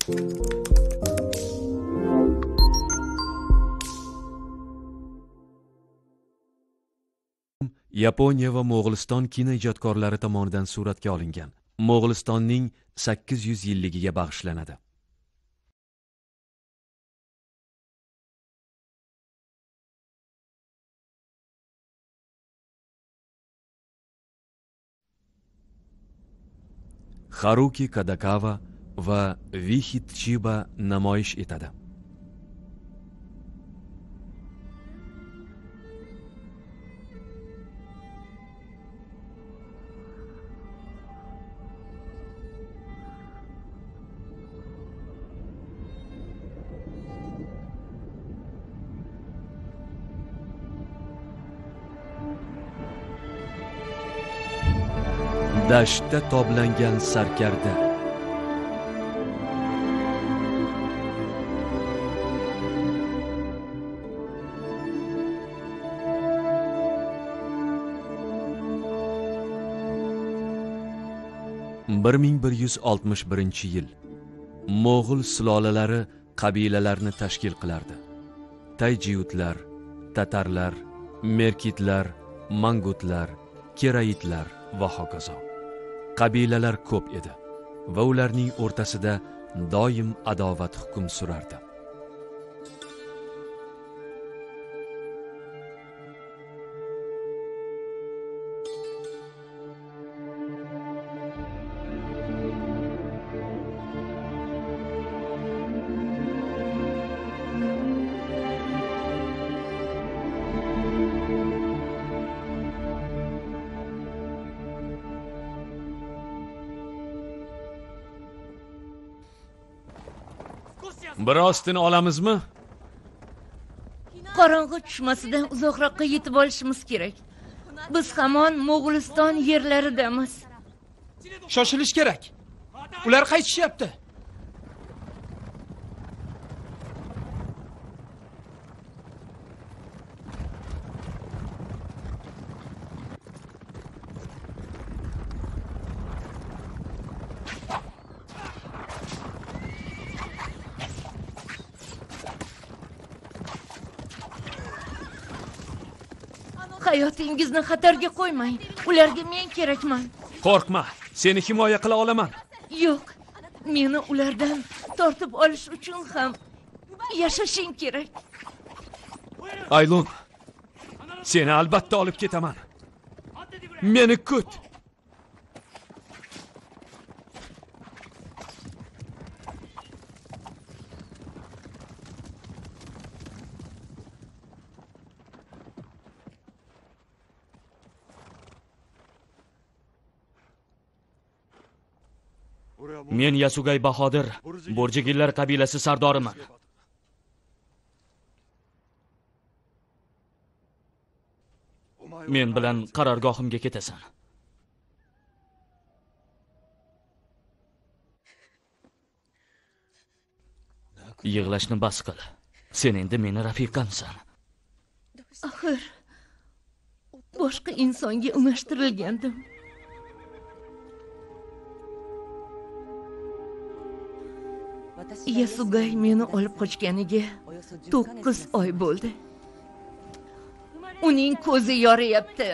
Yaponiya va Mo'g'uliston kinoijodkorlari tomonidan suratga olingan. Mo'g'ulistonning 800 yilligiga bag'ishlanadi. Haruki Kadakawa va Vihi Chiba namoyish etadi. Dashtda toblangan sarkarda. Bir 1161-yil Mo'g'ul sulolalari qabilalarni tashkil qilardi. Tayjiyutlar, tatarlar, merkitlar, mangutlar, keraitlar va hokazo. Qabilalar ko'p edi va ularning o'rtasida doim adovat hukm surardi. Birostini olamizmi? Qorong'i tushmasidan uzoqroqqa yetib olishimiz kerak. Biz hamon Mo'g'uliston yerlaridamiz. Shoshilish kerak. Ular qaytishyapti. Hayotingizni xatarga qo'ymang. Ularga men kerakman. Qo'rqma, seni himoya qila olaman. Yo'q, meni ulardan tortib olish uchun ham yashashing kerak. Aylun, seni albatta olib ketaman. Meni kut. Men Yasugay Bahodir, Bo'rjigillar qabilasi sardoriman. Men bilan qarorgohimga ketasan. Yig'lashni bas qil. Sen endi meni rafiqamsan. Axir boshqa insonga unashtirilgandim. Yasugay meni olib qochganiga 9 oy bo'ldi. Uning ko'zi yoriyapti.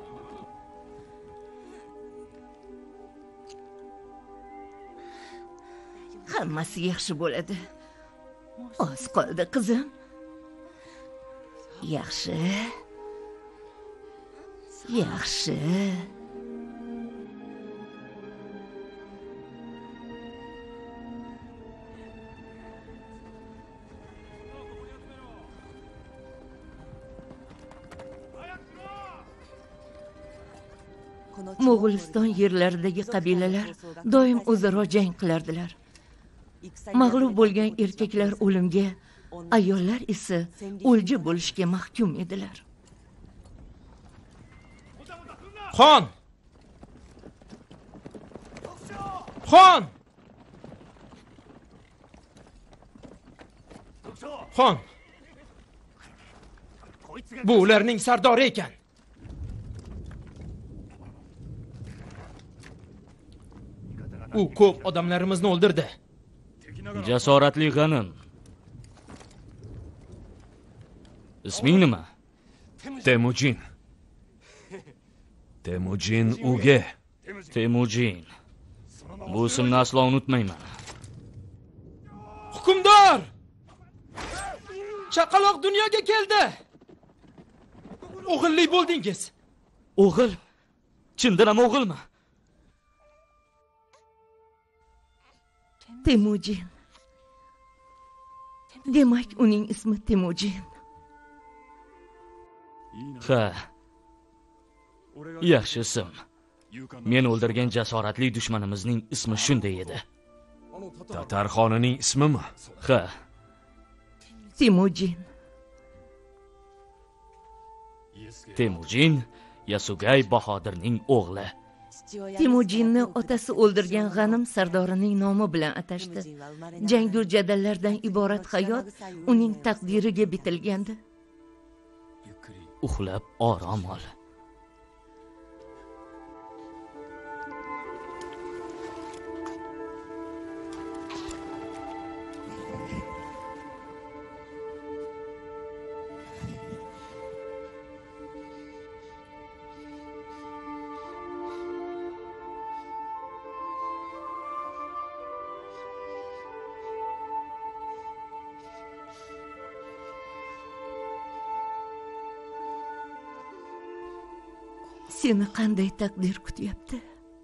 Hammasi yaxshi bo'ladi. Oz qoldi qizim. Yaxshi. Yaxshi. Mo'g'uliston yerlaridagi qabilalar doim o'zaro jang qilardilar. Mag'lub bo'lgan erkaklar o'limga, ayollar esa o'lja bo'lishga mahkum edilar. Xon! Xon! Xon! Bu ularning sardori ekan. U ko'p odamlarimizni o'ldirdi. Jasoratli g'anim. Isming nima? Temujin. Temujin Uge. Temujin. Bu ismni aslo unutmayman. Hukmdor! Chaqaloq dunyoga keldi. O'g'illi bo'ldingiz. O'g'il? Chindan ham o'g'ilmi? Temujin. Demak, uning ismi Temujin. Ha. Yaxshi ism. Men o'ldirgan jasoratli dushmanimizning ismi shunday edi. Tatar xonining ismimi? Ha. Temujin. Temujin Yasugay Bahodirning o'g'li. Temujinni otasi o'ldirgan g'anim sardorining nomi bilan atashdi. Jangu jadallardan iborat hayot uning taqdiriga bitilgandi. Uxlab orom ol. Seni qanday taqdir kutyapti?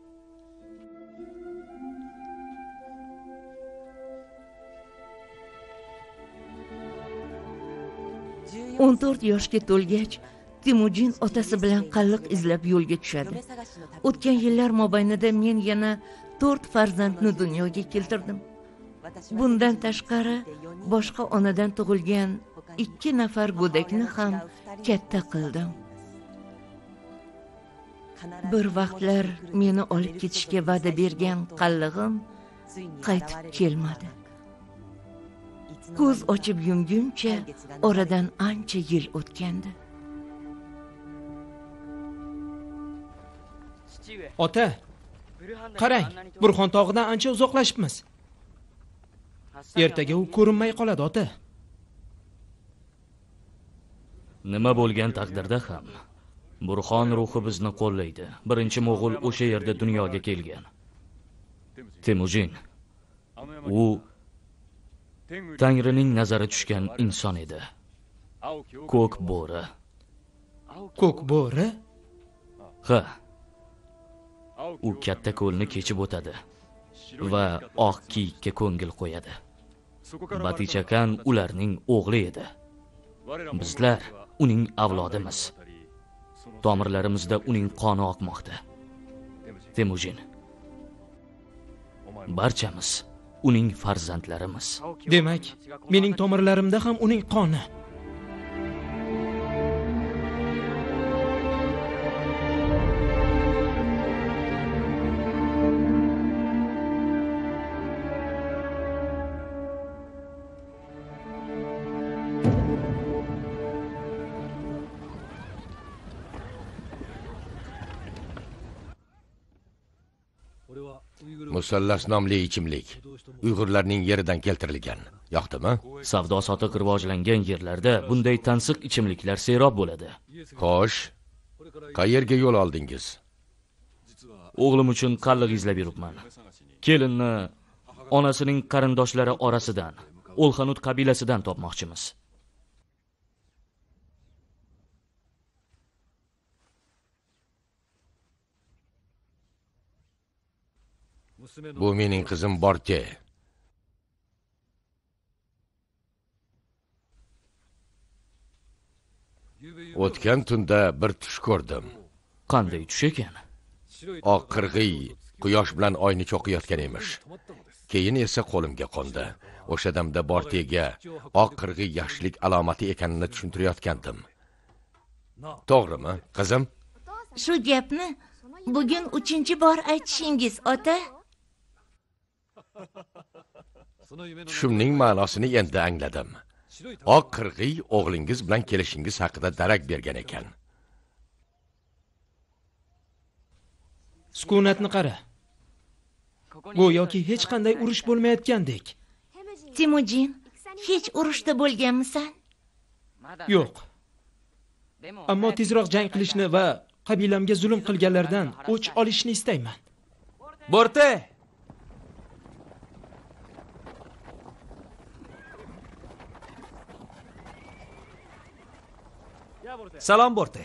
o'n 14 yoshga to'lgach, Temujin otasi bilan qalliq izlab yo'lga tushadi. O'tgan yillar mobaynida men yana 4 farzandni dunyoga keltirdim. Bundan tashqari, boshqa onadan tug'ilgan 2 nafar go'dakni ham katta qildim. Bir vaqtlar meni olib ketishga va'da bergan qallig'im qaytib kelmadi. Ko'z ochib yumguncha oradan ancha yil o'tgandi. Ota, qarang, Burxon tog'idan ancha uzoqlashibmiz. Ertaga u ko'rinmay qoladi, ota. Nima bo'lgan taqdirda ham Burxon ruhi bizni qo'llaydi. Birinchi mo'g'ul o'sha yerda dunyoga kelgan. Temujin. U Tangrining nazari tushgan inson edi. Ko'k bo'ri. Ko'k bo'ri? Ha. U katta ko'lni kechib o'tadi va oq kiyikka ko'ngil qo'yadi. Batichakan ularning o'g'li edi. Bizlar uning avlodimiz. Tomirlarimizda uning qoni oqmoqda. Temujin. Barchamiz uning farzandlarimiz. Demak, mening tomirlarimda ham uning qoni. Musallas nomli ichimlik Uyg'urlarning yeridan keltirilgan. Yoqdimi? Savdo sotiq rivojlangan yerlarda bunday tansiq ichimliklar serob bo'ladi. Xo'sh, qayerga yo'l oldingiz? O'g'lim uchun qalliq izlab yuribman. Kelinni onasining qarindoshlari orasidan, O'lxanut qabilasidan topmoqchimiz. Bu mening qizim Borte. O'tgan tunda bir tush ko'rdim. Qanday tush ekan? Oq qirg'iy quyosh bilan oyni cho'qiyotgan emish. Keyin esa qo'limga qo'ndi. O'sha damda Bortega oq qirg'iy yaxshilik alomati ekanini tushuntirayotgandim. To'g'rimi, qizim? Shu gapni bugun 3-bor aytishingiz, ota? Tushimning ma'nosini endi angladim. Oq qirg'iy o'g'lingiz bilan kelishingiz haqida darak bergan ekan. Sukunatni qara. Go'yoki hech qanday urush bo'lmayotgandek. Temujin, hech urushda bo'lganmisan? Yo'q. Ammo tezroq jang qilishni va qabilamga zulm qilganlardan o'ch olishni istayman. Borte! Salom Borte.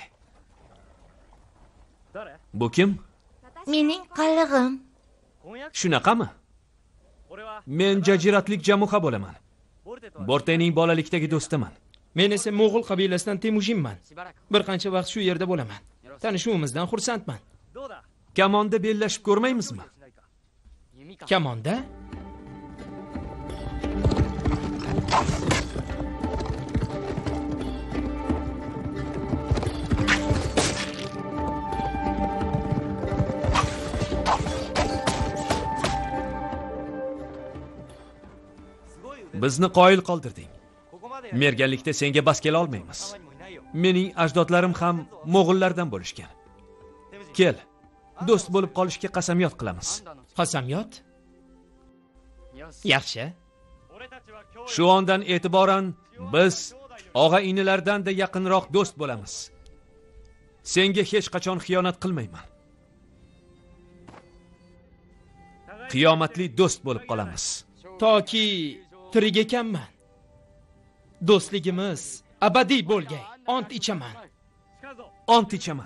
Bu kim? Mening qallig'im. Shunaqami? Men jajiratlik Jamuha bo'laman. Bortening bolalikdagi do'stiman. Men esa Mo'g'ul qabilasidan Temujinman. Bir qancha vaqt shu yerda bo'laman. Tanishuvimizdan xursandman. Kamonda bellashib ko'rmaymizmi? Kamonda? Bizni qoyil qoldirding. Merganlikda senga bas kela olmaymiz. Mening ajdodlarim ham Mo'g'ullardan bo'lishgan. Kel, do'st bo'lib qolishga qasamyod qilamiz. Qasamyod? Yaxshi. Shu ondan e'tiboran biz og'a-inilardan-da yaqinroq do'st bo'lamiz. Senga hech qachon xiyonat qilmayman. Qiyomatli do'st bo'lib qolamiz. Toki tirik ekanman. Do'stligimiz abadiy bo'lgay. Ont ichaman. Ont ichaman.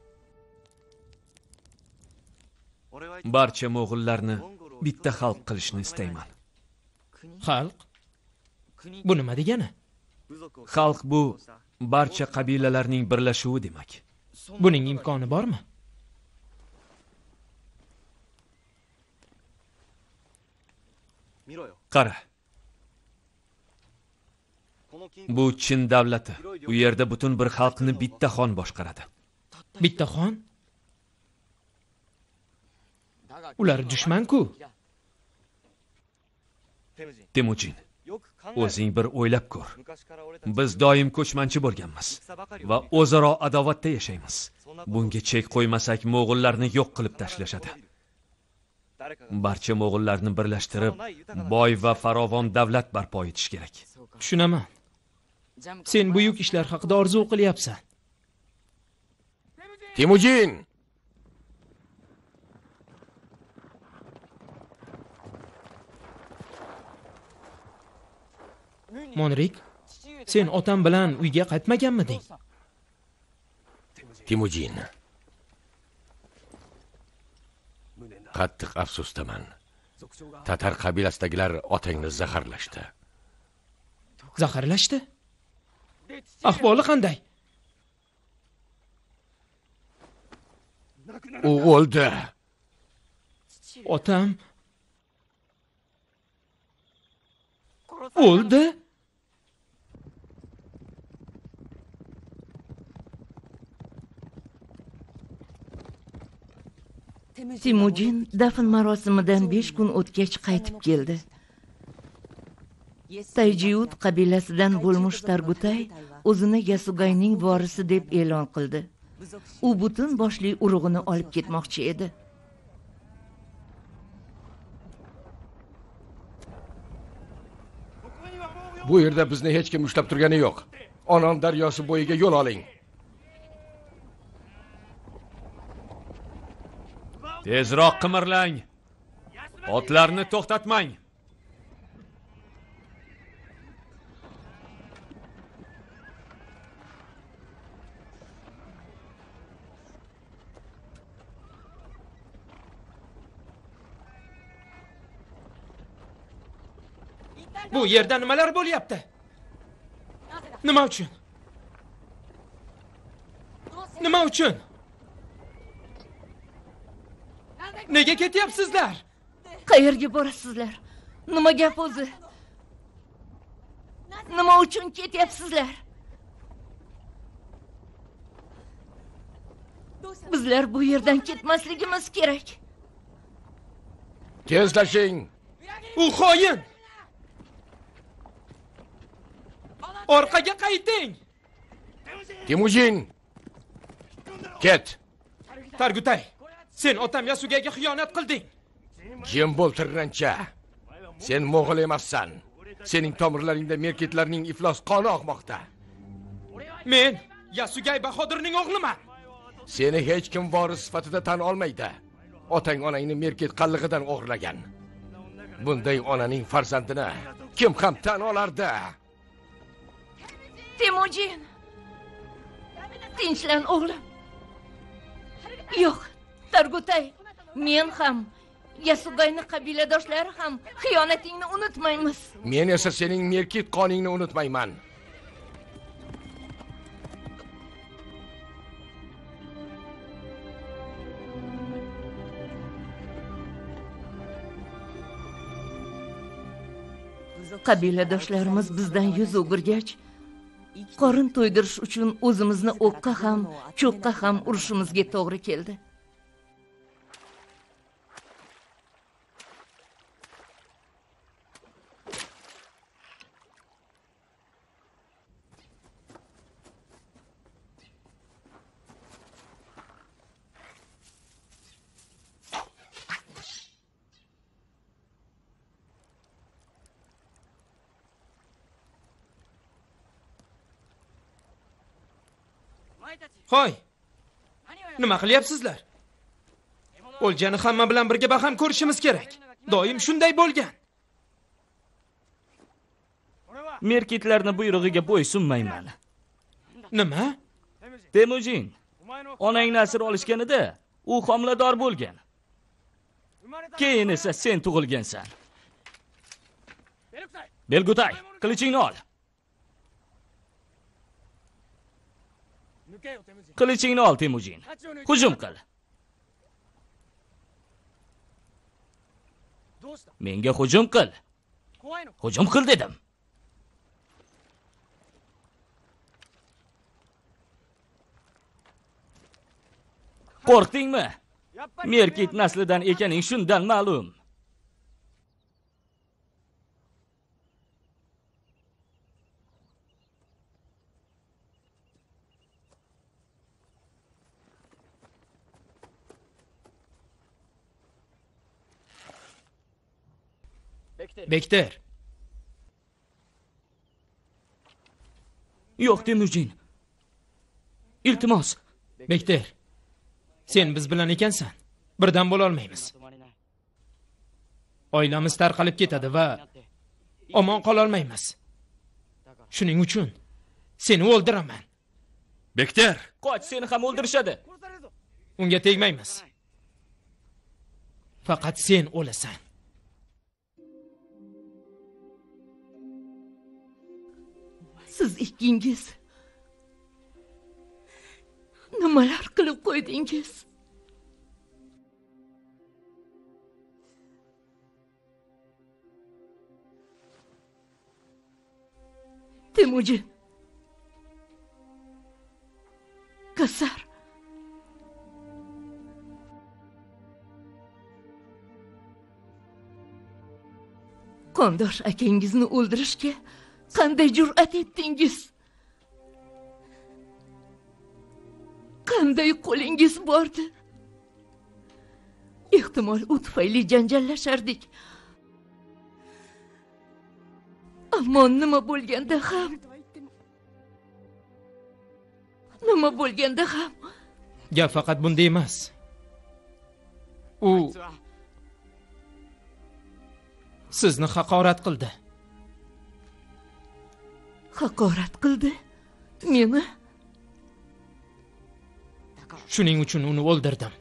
Barcha Mo'g'ullarni bitta xalq qilishni istayman. Xalq? Bu nima degani? Xalq bu barcha qabilalarning birlashuvi demak. Buning imkoni bormi? Qara. Bu Chin davlati. U yerda butun bir xalqni bitta xon boshqaradi. Bitta xon? Ular dushman-ku. Temujin, o'zing bir o'ylab ko'r. Biz doim ko'chmanchi bo'lganmiz va o'zaro adovatda yashaymiz. Bunga chek qo'ymasak, Mo'g'ullarni yo'q qilib tashlashadi. Barcha Mo'g'ullarni birlashtirib, boy va farovon davlat barpo etish kerak. Tushunaman. Sen buyuk ishlar haqida orzu qilyapsan. Temujin! Monrik, sen otam bilan uyga qaytmaganmiding? Temujin. Qattiq afsusdaman. Tatar qabilasidagilar otangni zaharlashdi. Zaharlashdi? Ahvoli qanday? U o'ldi. Otam o'ldi? Temujin dafn marosimidan 5 kun o'tgach qaytib keldi. Tayjiut qabilasidan bo'lmush Targutay o'zini Yasugayning vorisi deb e'lon qildi. U butun boshli urug'ini olib ketmoqchi edi. Bu yerda bizni hech kim ushlab turgani yo'q. Onon daryosi bo'yiga yo'l oling. Tezroq qimirlang. Otlarni to'xtatmang. Bu yerda nimalar bo'lyapti? Nima uchun? Nima uchun? Nega ketyapsizlar? Qayerga borasizlar? Nima gap o'zi? Nima uchun ketyapsizlar? Bizlar bu yerdan ketmasligimiz kerak. Tezlashing. U xoin. Orqaga qayting. Temujin. Ket. Targutay, sen otam Yasugaga xiyonat qilding. Jim bo'l tirrancha. Sen Mo'g'ul emassan. Sening tomirlaringda merkitlarning iflos qoni oqmoqda. Men Yasugay Bahodirning o'g'liman. Seni hech kim voris sifatida tan olmaydi. Otang onangni merkit qallig'idan o'g'irlagan. Bunday onaning farzandini kim ham tan olardi? Temujin. Tinchlan o'g'lim. Yo'q, Targutay, men ham Yasugayning qabiladoshlari ham xiyonatingni unutmaymiz. Men esa sening merkit qoningni unutmayman. Qabiladoshlarimiz bizdan yuz o'girgach, qorin to'ydirish uchun o'zimizni o'qqa ham, cho'qqa ham urushimizga to'g'ri keldi. Hoy. Nima qilyapsizlar? O'ljani hamma bilan birga baham ko'rishimiz kerak. Doim shunday bo'lgan. Merkitlarning buyrug'iga bo'ysunmayman. Nima? Temujin, onangni asir olishganida u homilador bo'lgan. Keyin esa sen tug'ilgansan. Belgutay, qilichingni ol. Qilichingni ol, Temujin. Hujum qil. Menga hujum qil. Hujum qil dedim. Qo'rqdingmi? Merkit naslidan ekaning shundan ma'lum. Bekter. Yo'q, Temujin. Iltimos. Bekter. Sen biz bilan ekansan. Birdan bo'la olmaymiz. Oilamiz tarqalib ketadi va omon qola olmaymiz. Shuning uchun seni o'ldiraman. Bekter, Qoch, seni ham o'ldirishadi. Unga tegmaymiz. Faqat sen o'lasan. Siz ikkingiz nimalar qilib qo'ydingiz? Temujin, Kasar, qondosh akangizni o'ldirishga qanday jur'at etdingiz? Qanday qo'lingiz bordi? Ehtimol u tufayli janjallashardik. Ammo nima bo'lganda ham Gap faqat bunda emas. U sizni haqorat qildi. Haqorat qildi. Meni? Shuning uchun uni o'ldirdim.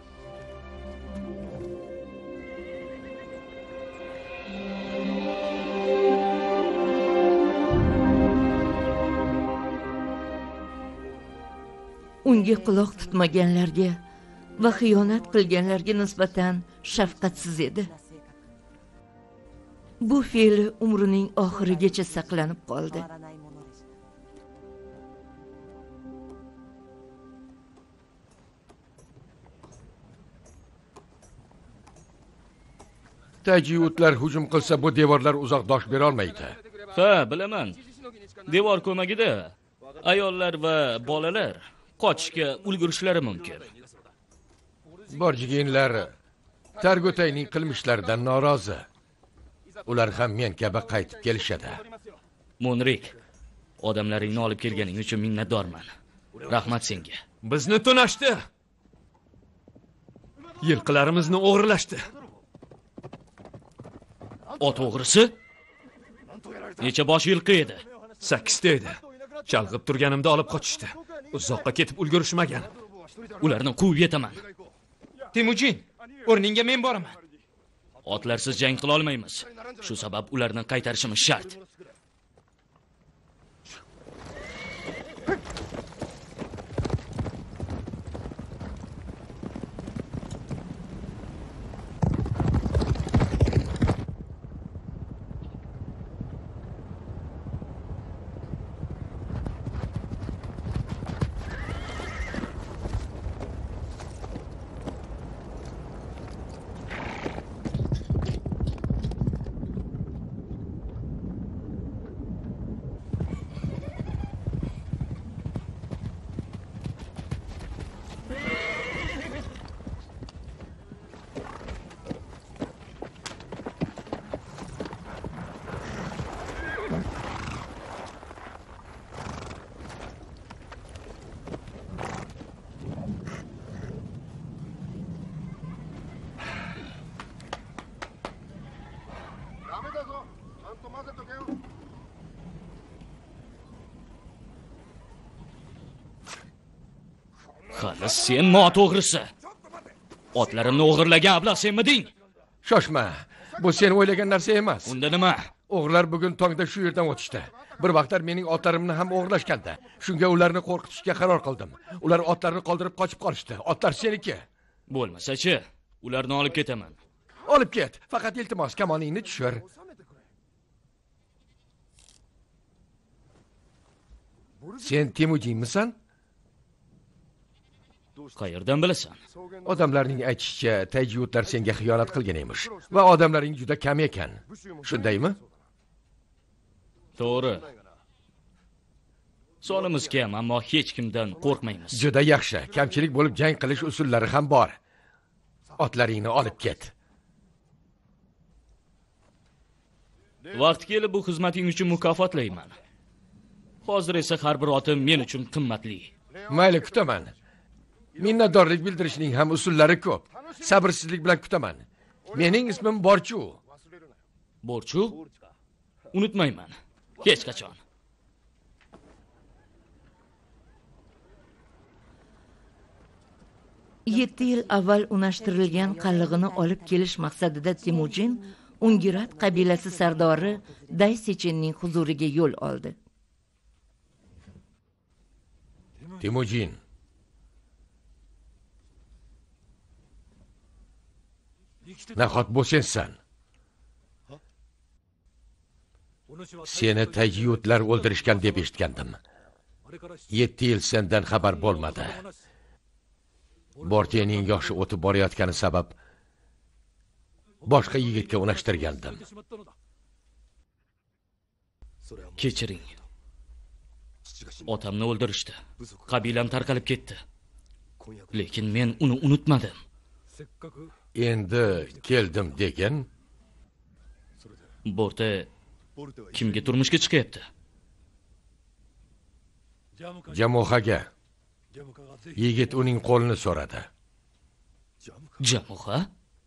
Unga quloq tutmaganlarga va xiyonat qilganlarga nisbatan shafqatsiz edi. Bu fe'li umrining oxirigacha saqlanib qoldi. Tajiyutlar hujum qilsa bu devorlar uzoq dosh bera olmaydi. Ha, bilaman. Devor ko'magida ayollar va bolalar qochishga ulgurishlari mumkin. Borjiginlar Targutayning qilmishlaridan norozi. ular ham men kabi qaytib kelishadi. Monrik, odamlaringni olib kelganing uchun minnatdorman. Rahmat senga. Bizni tunashdi. Yilqilarimizni o'g'irlashdi. Ot o'g'risi? Necha bosh yilqi edi? 8 ta edi. Chalg'ib turganimda olib qochishdi. Uzoqqa ketib ulgurishmagan. Ularni quvib yetaman. Temujin, o'rningga men boraman. Otlarsiz jang qila olmaymiz. Shu sabab ularni qaytarishimiz shart. Hali sen mot o'g'risi. Otlarimni o'g'irlagan ablah senmiding? Shoshma. Bu sen o'ylagan narsa emas. Unda nima? O'g'rilar bugun tongda shu yerdan o'tishdi. Bir vaqtlar mening otlarimni ham o'g'irlashganda. Shunga ularni qo'rqitishga qaror qildim. Ular otlarni qoldirib qochib qolishdi. Otlar seniki. Bo'lmasa-chi, ularni olib ketaman. Olib ket. Faqat iltimos kamoningni tushir. Sen Temujinmisan? Qayerdan bilasan? Odamlarning aytishicha, tajiyutlar senga xiyonat qilgan emish va odamlaring juda kam ekan. Shundaymi? To'g'ri. Sonimiz kam, ammo hech kimdan qo'rqmaymiz. Juda yaxshi. Kamchilik bo'lib jang qilish usullari ham bor. Otlaringni olib ket. Vaqt kelib bu xizmating uchun mukofotlayman. Hozir esa har bir otim men uchun qimmatli. Mayli, kutaman. Minnatdorlik bildirishning ham usullari ko'p. Sabrsizlik bilan kutaman. Mening ismim Borchu. Borchu? Unutmayman. Hech qachon. Yetti yil avval unashtirilgan qallig'ini olib kelish maqsadida Temujin Ungirat qabilasi sardori Daysechenning huzuriga yo'l oldi. Temujin. Nahot bu sensan? Seni tajiyutlar o'ldirishgan deb eshitgandim. 7 yil sendan xabar bo'lmadi. Bortening yoshi o'tib borayotgani sabab boshqa yigitga unashtirgandim. Kechiring. Otamni o'ldirishdi. Qabilam tarqalib ketdi. Lekin men uni unutmadim. Endi keldim degan. Borte kimga turmushga chiqyapti? Jamuhaga. Yigit uning qo'lini so'radi. Jamuha?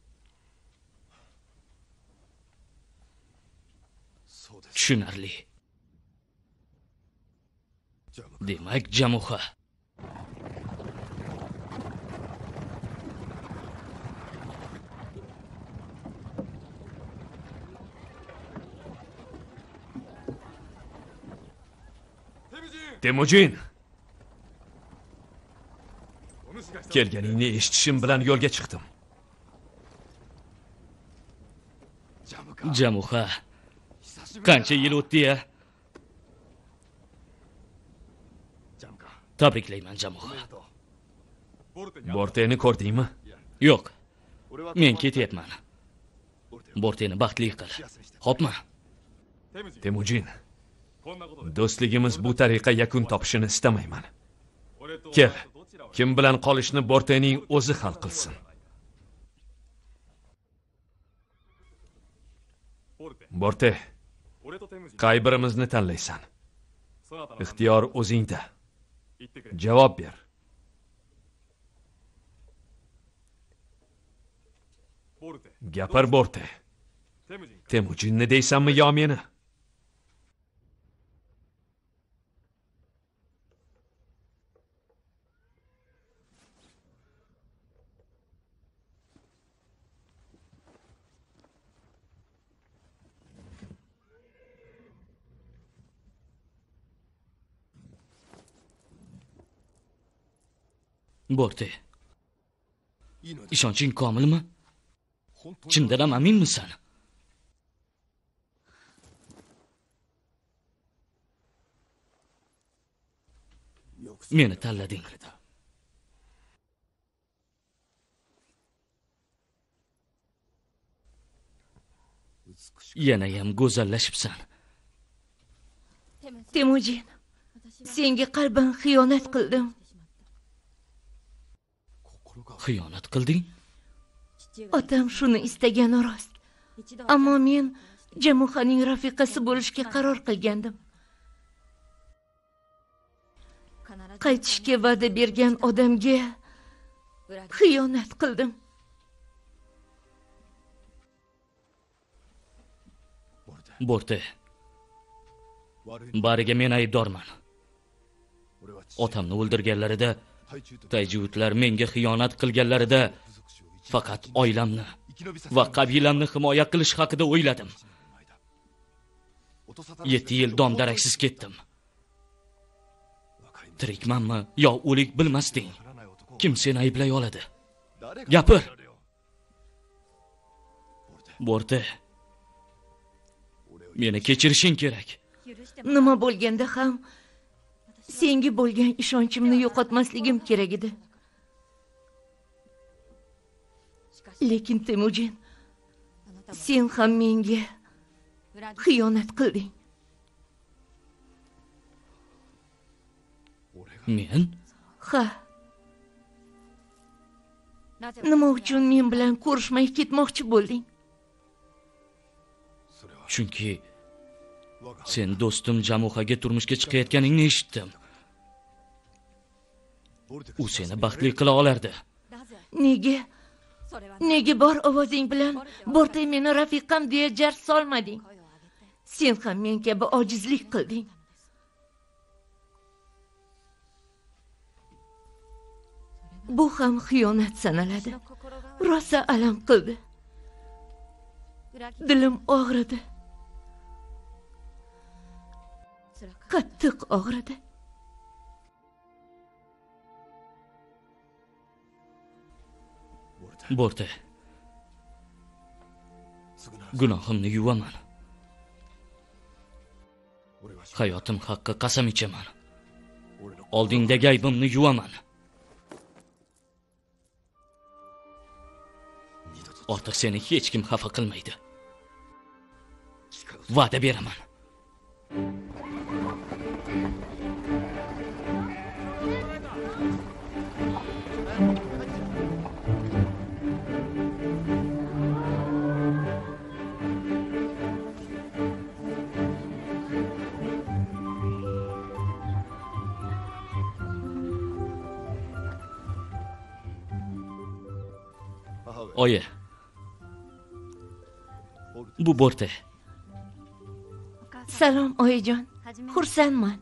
Tushunarli. Demak, Jamuha. Temujin. Kelganingni eshitishim bilan yo'lga chiqdim. Jamuha. Qancha yil o'tdi-ya? Tabriklayman, Jamuha. Borteni ko'rdingmi? Yo'q. Men ketyapman. Borteni baxtli qil. Xo'pmi? Temujin. Do'stligimiz bu tariqa yakun topishini istamayman. Kel. Kim bilan qolishni Bortening o'zi hal qilsin. Borte, qay birimizni tanlaysan? Ixtiyor o'zingda. Javob ber. Gapir, Borte. Temujinni deysanmi yo meni? Borte. Ishonching komilmi? Chindan ham aminmisan? Meni tanlading. Yanayam go'zallashibsan. Temujin, senga qalban xiyonat qildim. Xiyonat qilding? Otam shuni istagani rost. Ammo men Jamuhaning rafiqasi bo'lishga qaror qilgandim. Qaytishga va'da bergan odamga xiyonat qildim. Borte. Bariga men aybdorman. Otamni o'ldirganlarida, Tayjutlar menga xiyonat qilganlarida faqat oilamni va qabilamni himoya qilish haqida o'yladim. 7 yil dom-daraksiz ketdim. Tirikmanmi yo o'lik bilmasding. Kim seni ayblay oladi? Gapir. Borte. Meni kechirishing kerak. Nima bo'lganda ham senga bo'lgan ishonchimni yo'qotmasligim kerak edi. Lekin Temujin, sen ham menga xiyonat qilding. Men? Ha. Nima uchun men bilan ko'rishmay ketmoqchi bo'lding? Chunki sen do'stim Jamuhaga turmushga chiqayotganingni eshitdim. U seni baxtli qila olardi. Nega bor ovozing bilan Borte meni rafiqam deya jar solmading? Sen ham men kabi ojizlik qilding. Bu ham xiyonat sanaladi. Rosa alam qildi. Dilim og'ridi. Qattiq og'ridi. Borte. Gunohimni yuvaman. Hayotim haqqa qasam ichaman. Oldingdagi aybimni yuvaman. Ortiq seni hech kim xafa qilmaydi. Va'da beraman. Oyi. Bu Borte. Salom oyijon. Xursandman.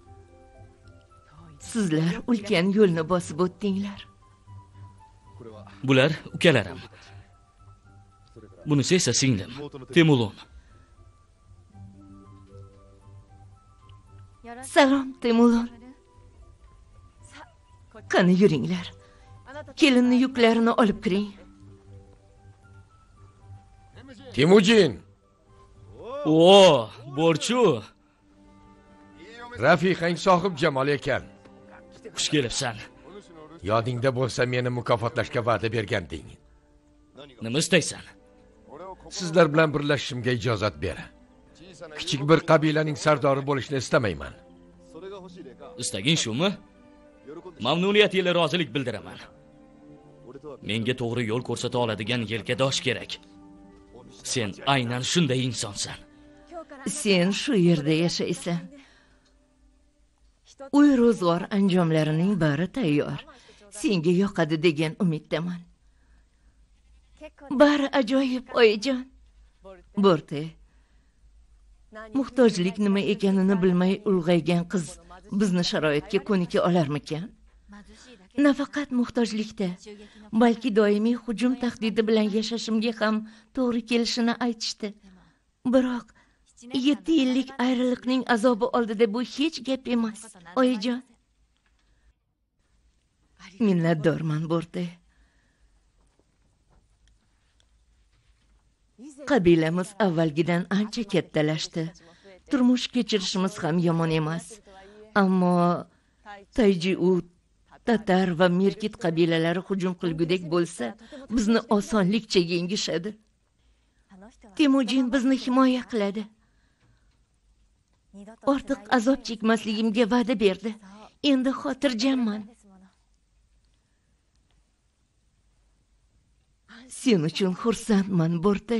Sizlar ulkan yo'lni bosib o'tdinglar. Bular ukalarim. Bunisi esa singlim, Temulon. Salom Temulon. Qani yuringlar. Kelinni yuklarini olib kiring. Temujin. O, Borchu. Rafiqang sohib Jamol ekan. Xush kelibsan. Yodingda bo'lsa meni mukofotlashga va'da berganding. Nima istaysan? Sizlar bilan birlashishimga ijozat ber. Kichik bir qabilaning sardori bo'lishni istamayman. Istaging shumi? Mamnuniyat ila rozilik bildiraman. Menga to'g'ri yo'l ko'rsata oladigan yelkadosh kerak. Sen aynan shunday insonsan. Sen shu yerda yashaysan. Uy ro'zg'or anjomlarining bari tayyor. Senga yoqadi degan umiddaman. Bari ajoyib, oyijon. Borte. Muhtojlik nima ekanini bilmay ulg'aygan qiz bizni sharoitga ko'nika olarmikan? Nafaqat muhtojlikda, balki doimiy hujum tahdidi bilan yashashimga ham to'g'ri kelishini aytishdi. Biroq 7 yillik ayriliqning azobi oldida bu hech gap emas, oyijon. Minnatdorman, Borte. Qabilamiz avvalgidan ancha kattalashdi. Turmush kechirishimiz ham yomon emas. Ammo Tayjiu, Tatar va Merkit qabilalari hujum qilgudek bo'lsa, bizni osonlikcha yengishadi. Temujin bizni himoya qiladi. Ortiq azob chekmasligimga va'da berdi. Endi xotirjamman. Sen uchun xursandman, Borte.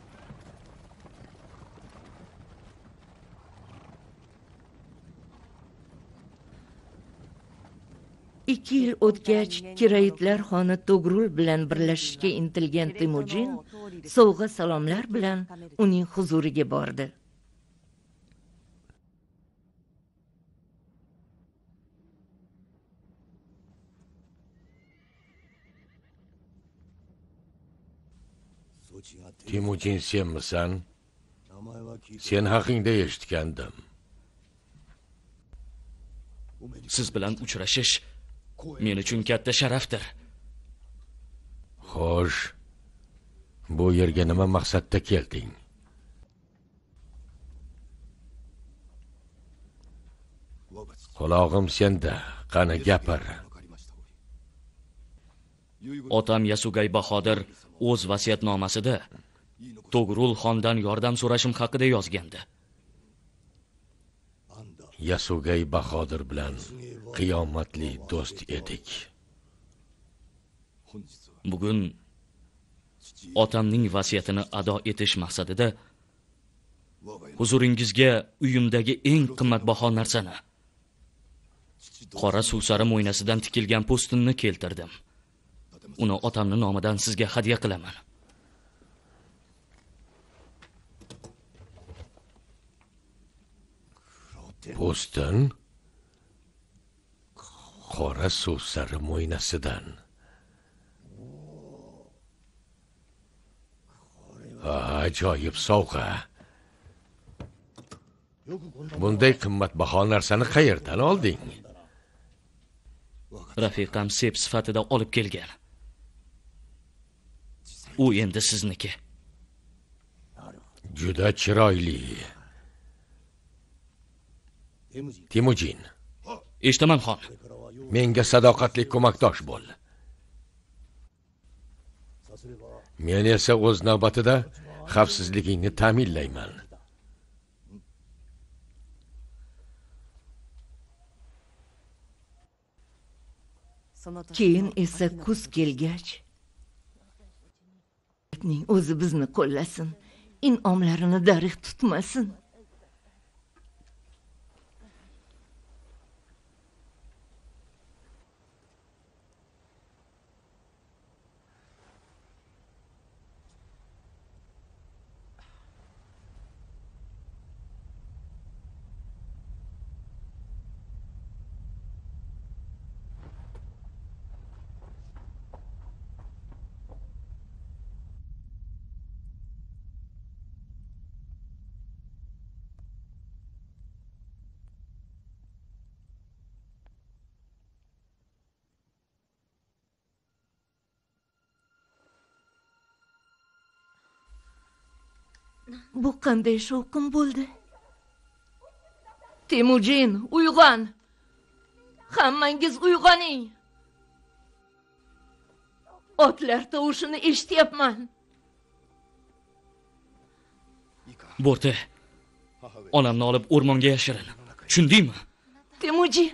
Ikki yil o'tgach, Kiraitlar xoni Togrul bilan birlashishga intilgan Temujin sovg'a salomlar bilan uning huzuriga bordi. Temujin senmisan? Sen haqingda eshitgandim. Siz bilan uchrashish men uchun katta sharafdir. Xo'sh, bu yerga nima maqsadda kelding? Qulog'im senda, qani gapir. Otam Yasugay Bahodir o'z vasiyatnomasida Togrul xondan yordam so'rashim haqida yozgandi. Yasugay Bahodir bilan qiyomatli do'st edik. Bugun otamning vasiyatini ado etish maqsadida huzuringizga uyimdagi eng qimmatbaho narsani, qora suvsari mo'ynasidan tikilgan po'stinni keltirdim. Uni otamning nomidan sizga hadya qilaman. Po'stin? Qora suvsari mo'ynasidan. Ajoyib sovg'a. Bunday qimmatbaho narsani qayerdan olding? Rafiqam sep sifatida olib kelgan. U endi sizniki. Juda chiroyli. Temujin. Eshitaman, xon. Menga sadoqatli ko'makdosh bo'l. Men esa o'z navbatida xavfsizligingni ta'minlayman. Keyin esa kuz kelgach, o'zi bizni qo'llasin, in'omlarini darig' tutmasin. Bu qanday shovqin bo'ldi? Temujin, uyg'on! Hammangiz uyg'oning! Otlar tovushini eshityapman. Borte, onamni olib o'rmonga yashirin. Tushundingmi? Temujin!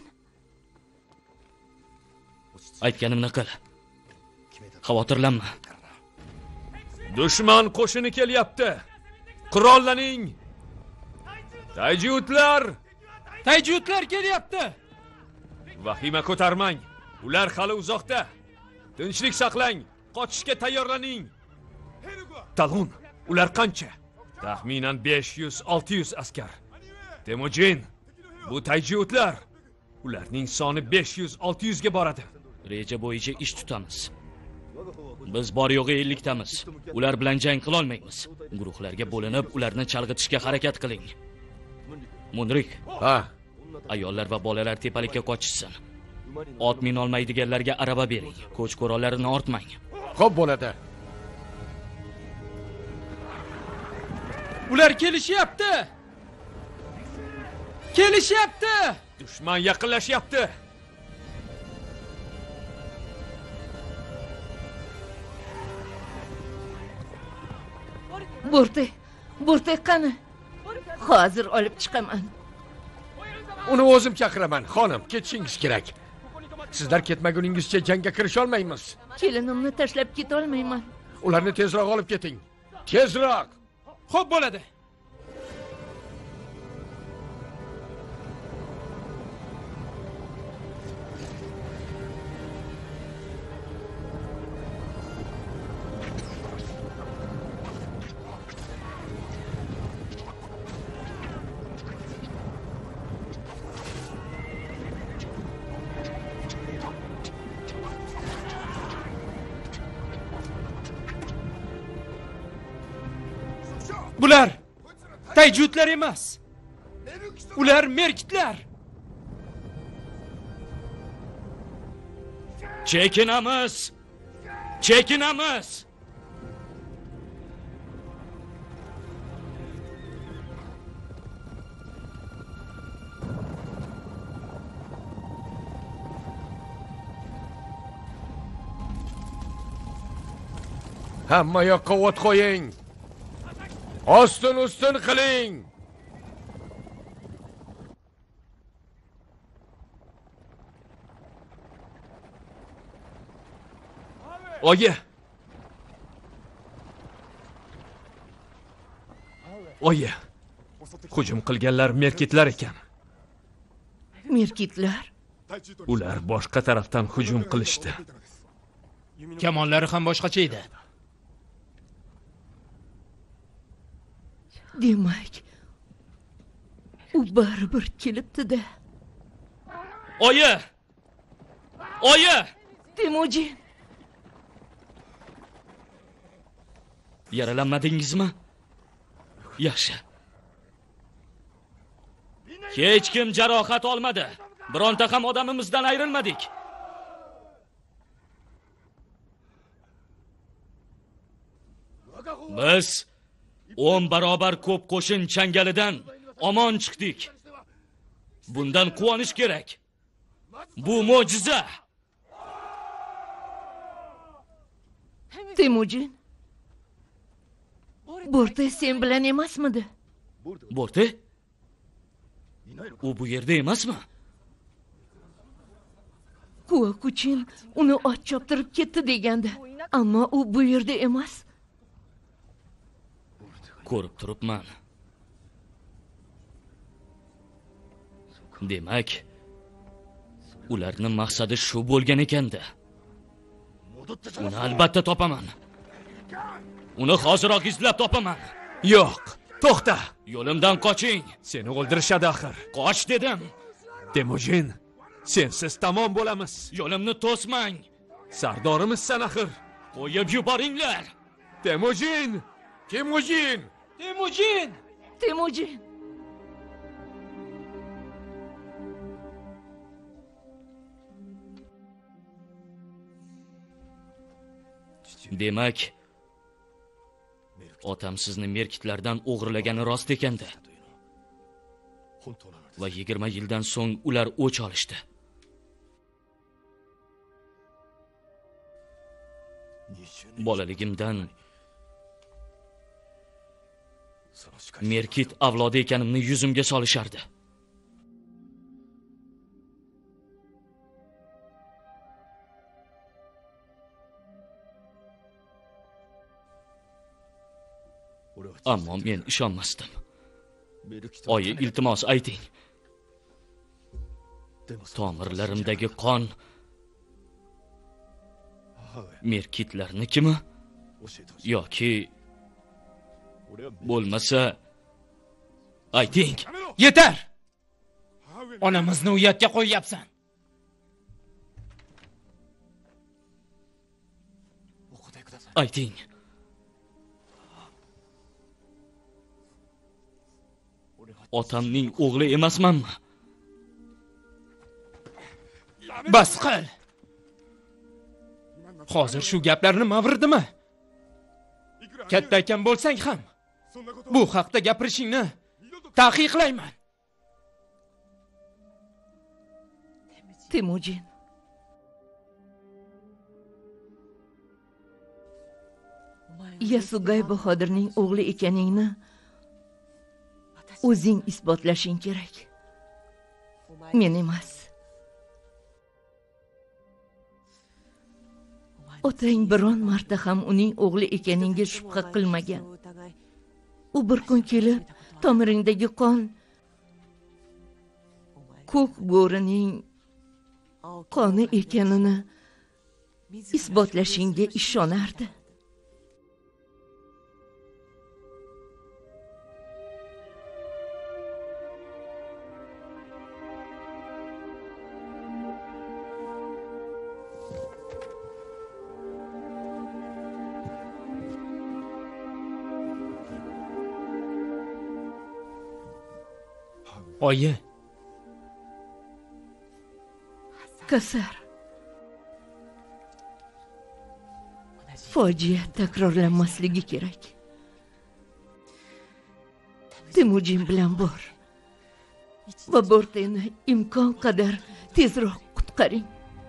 Aytganimni qil. Xavotirlanma. Dushman qo'shini kelyapti. Qurollaning. Tajutlar! Tajutlar kelyapti. Vahima ko'tarmang. Ular hali uzoqda. Tinchlik saqlang. Qochishga tayyorlaning. Tal'un, ular qancha? Taxminan 500-600 askar. Temujin, bu tajutlar. Ularning soni 500-600 ga boradi. Reja bo'yicha ish tutamiz. Biz bor yo'g'i 50 tamiz. Ular bilan jang qila olmaymiz. Guruhlarga bo'linib, ularni chalg'itishga harakat qiling. Munrik, Ha, ayollar va bolalar tepalikka qochishsin. Ot minolmaydiganlarga araba bering. Ko'ch qurollarini ortmang. xo'p bo'ladi. Ular kelishyapti. Kelishyapti. Dushman yaqinlashyapti. Bo'rtay qani? Hozir olib chiqaman. Uni o'zim chaqiraman, xonim, ketishingiz kerak. Sizlar ketmaguningizcha jangga kirisha olmaymiz. Kelinimni tashlab keta olmayman. Ularni tezroq olib keting. Tezroq. Xo'p bo'ladi. Bular tajutlar emas. Ular merkitlar. Chekinamiz. Chekinamiz. Hamma yoqqa o't qo'ying. Ostin-ustun qiling. Oyi. Oyi. Hujum qilganlar merkitlar ekan. Merkitlar? Ular boshqa tarafdan hujum qilishdi. Kamonlari ham boshqacha edi. Demak, u baribir kelibdi-da. Oyi! Oyi! Temujin, Yaralanmadingizmi? Yaxshi. Hech kim jarohat olmadi. Bironta ham odamimizdan ayrilmadik. Biz 10 barobar ko'p qo'shin changalidan omon chiqdik. Bundan quvonish kerak. Bu mo'jiza. Temujin. Bo'rtay sen bilan emasmidi? Bo'rti? U bu yerda emasmi? Kuchin uni ot choptirib ketdi degandi. Ammo u bu yerda emas. Ko'rib turibman. Demak, ularning maqsadi shu bo'lgan ekanda. Uni albatta topaman. Uni hoziroq izlab topaman. Yo'q, to'xta. Yo'limdan qoching. Seni o'ldirishadi axir. Qoch dedim. Temujin, sensiz tamom bo'lamiz. Yo'limni to'smang. Sardorimizsan axir. Qo'yib yuboringlar. Temujin! Temujin! Temujin! Temujin. Demak, otam sizni merkitlardan o'g'irlagani rost ekanda. Va 20 yildan so'ng ular o'ch olishdi. Bolaligimdan merkit avlodi ekanimni yuzimga solishardi. Ammo men ishonmasdim. Oyi, iltimos ayting. Tomirlarimdagi qon merkitlarnikimi? Yoki bo'lmasa ayting. Yetar! Onamizni uyatga qo'yyapsan. Ayting. Otamning o'g'li emasmanmi? Bas qil. Hozir shu gaplarni mavridimi? Katta akam bo'lsang ham bu haqda gapirishingni taqiqlayman. Temujin, Yasugay Bahodirning o'g'li ekaningni o'zing isbotlashing kerak. Men emas. Otang biron marta ham uning o'g'li ekaningga shubha qilmagan. U bir kun kelib, tomiringdagi qon ko'k bo'rining qoni ekanini isbotlashingga ishonardi. Oyi, Kasar. Fojia takrorlanmasligi kerak. Temujin bilan bor. Va Borteni imkon qadar tezroq qutqaring.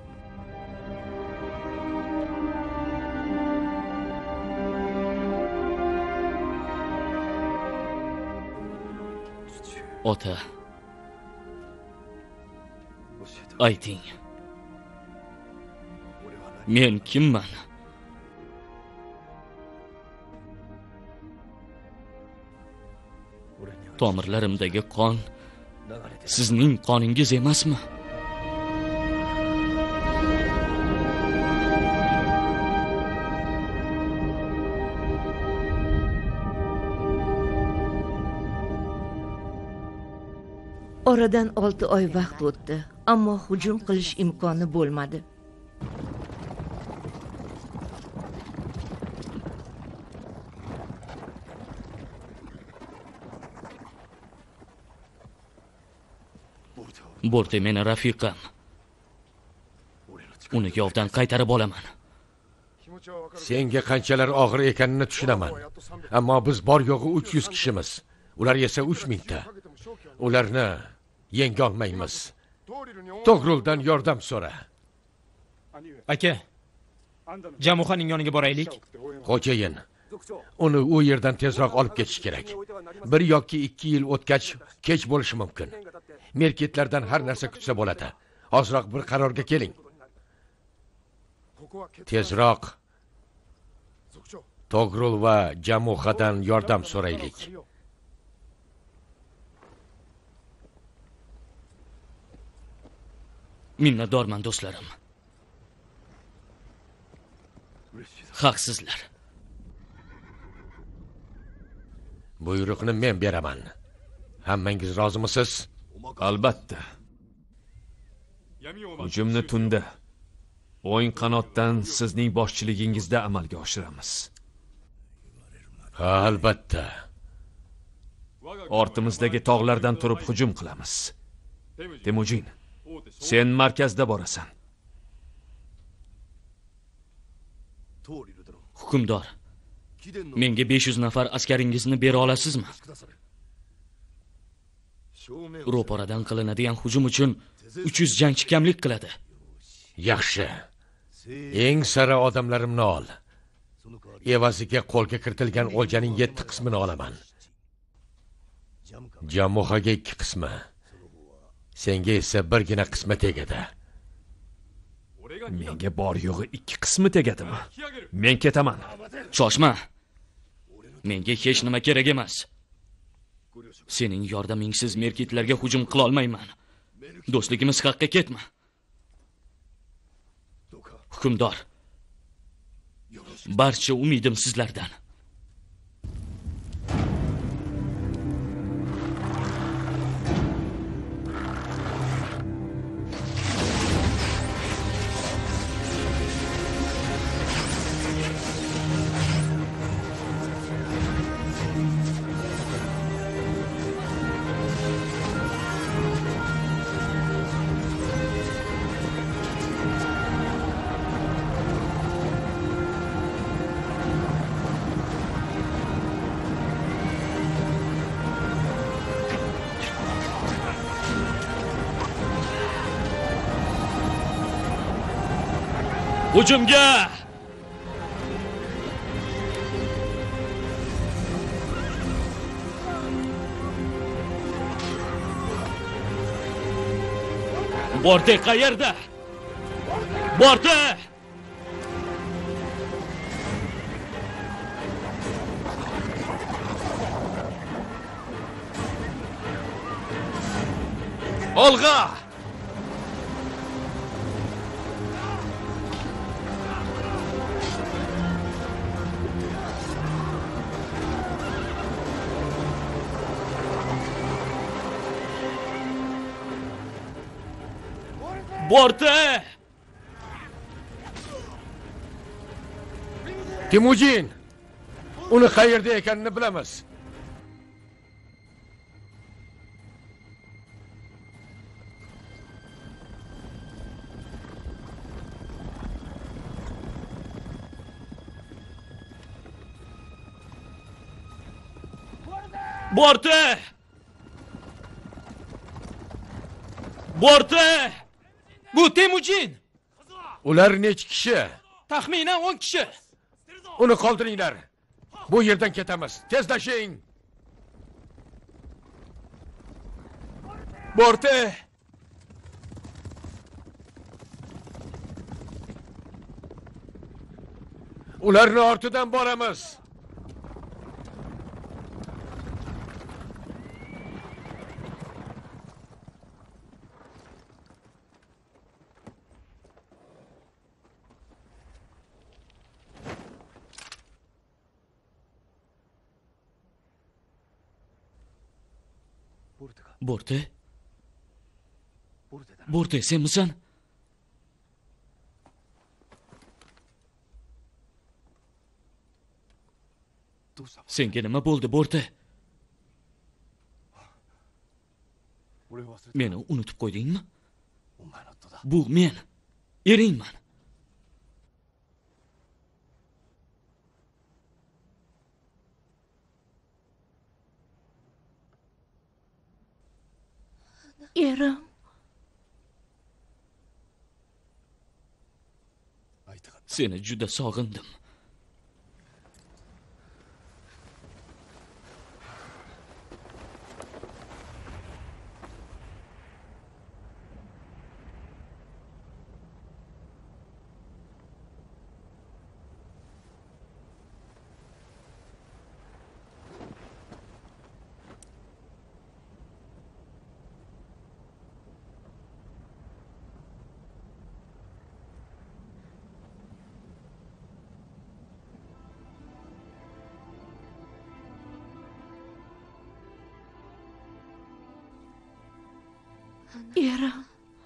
Ota, ayting. Men kimman? Tomirlarimdagi qon sizning qoningiz emasmi? Oradan 6 oy vaqt o'tdi, ammo hujum qilish imkoni bo'lmadi. Borte meni rafiqam. Uni yovdan qaytarib olaman. Senga qanchalar og'ir ekanini tushunaman. Ammo biz bor yo'g'i 300 kishimiz. Ular esa 3000 ta. Ularni yenga olmaymiz. Togruldan yordam so'ra. aka, Jamuxaning yoniga boraylik. Xo'jayin, uni u yerdan tezroq olib ketish kerak. 1 yoki 2 yil o'tgach kech bo'lishi mumkin. Merkitlardan har narsa kutsa bo'ladi. Hozroq bir qarorga keling. Tezroq Togrul va Jamuxadan yordam so'raylik. Minnatdorman do'stlarim. Haqsizlar. Buyruqni men beraman. Hammangiz rozimisiz? Albatta. Hujumni tunda o'ng qanotdan sizning boshchiligingizda amalga oshiramiz. Albatta. Ortimizdagi tog'lardan turib hujum qilamiz. Temujin, sen markazda borasan. Hukmdor, menga 500 nafar askaringizni bera olasizmi? Ro'paradan qilinadigan hujum uchun 300 jangchi kamlik qiladi. Yaxshi. Eng sara odamlarimni ol. Evaziga qo'lga kiritilgan o'ljaning 7 qismini olaman. Jamuxaga 2 qismi. Senga esa birgina qismi tegadi. Menga bor yo'g'i 2 qismi tegadimi? Men ketaman. Shoshma. Menga hech nima kerak emas. Sening yordamingsiz merkitlarga hujum qila olmayman. Do'stligimiz haqqa ketma. Hukmdor, barcha umidim sizlardan. Hujumga! Borte qayerda? Borte! Olg'a! Borte! Temujin! Uni qayerda ekanini bilamiz. Borte! Borte! Bu Temujin. Ular nech kishi? Taxminan 10 kishi. Uni qoldiringlar. Bu yerdan ketamiz. Tezlashing. Borte. Ularni ortidan boramiz. Borte? Borte, sen misan? Senga nima bo'ldi, Borte? Meni unutib qo'ydingmi? Bu men, eringman. Erim. Seni juda sog'indim. Erim.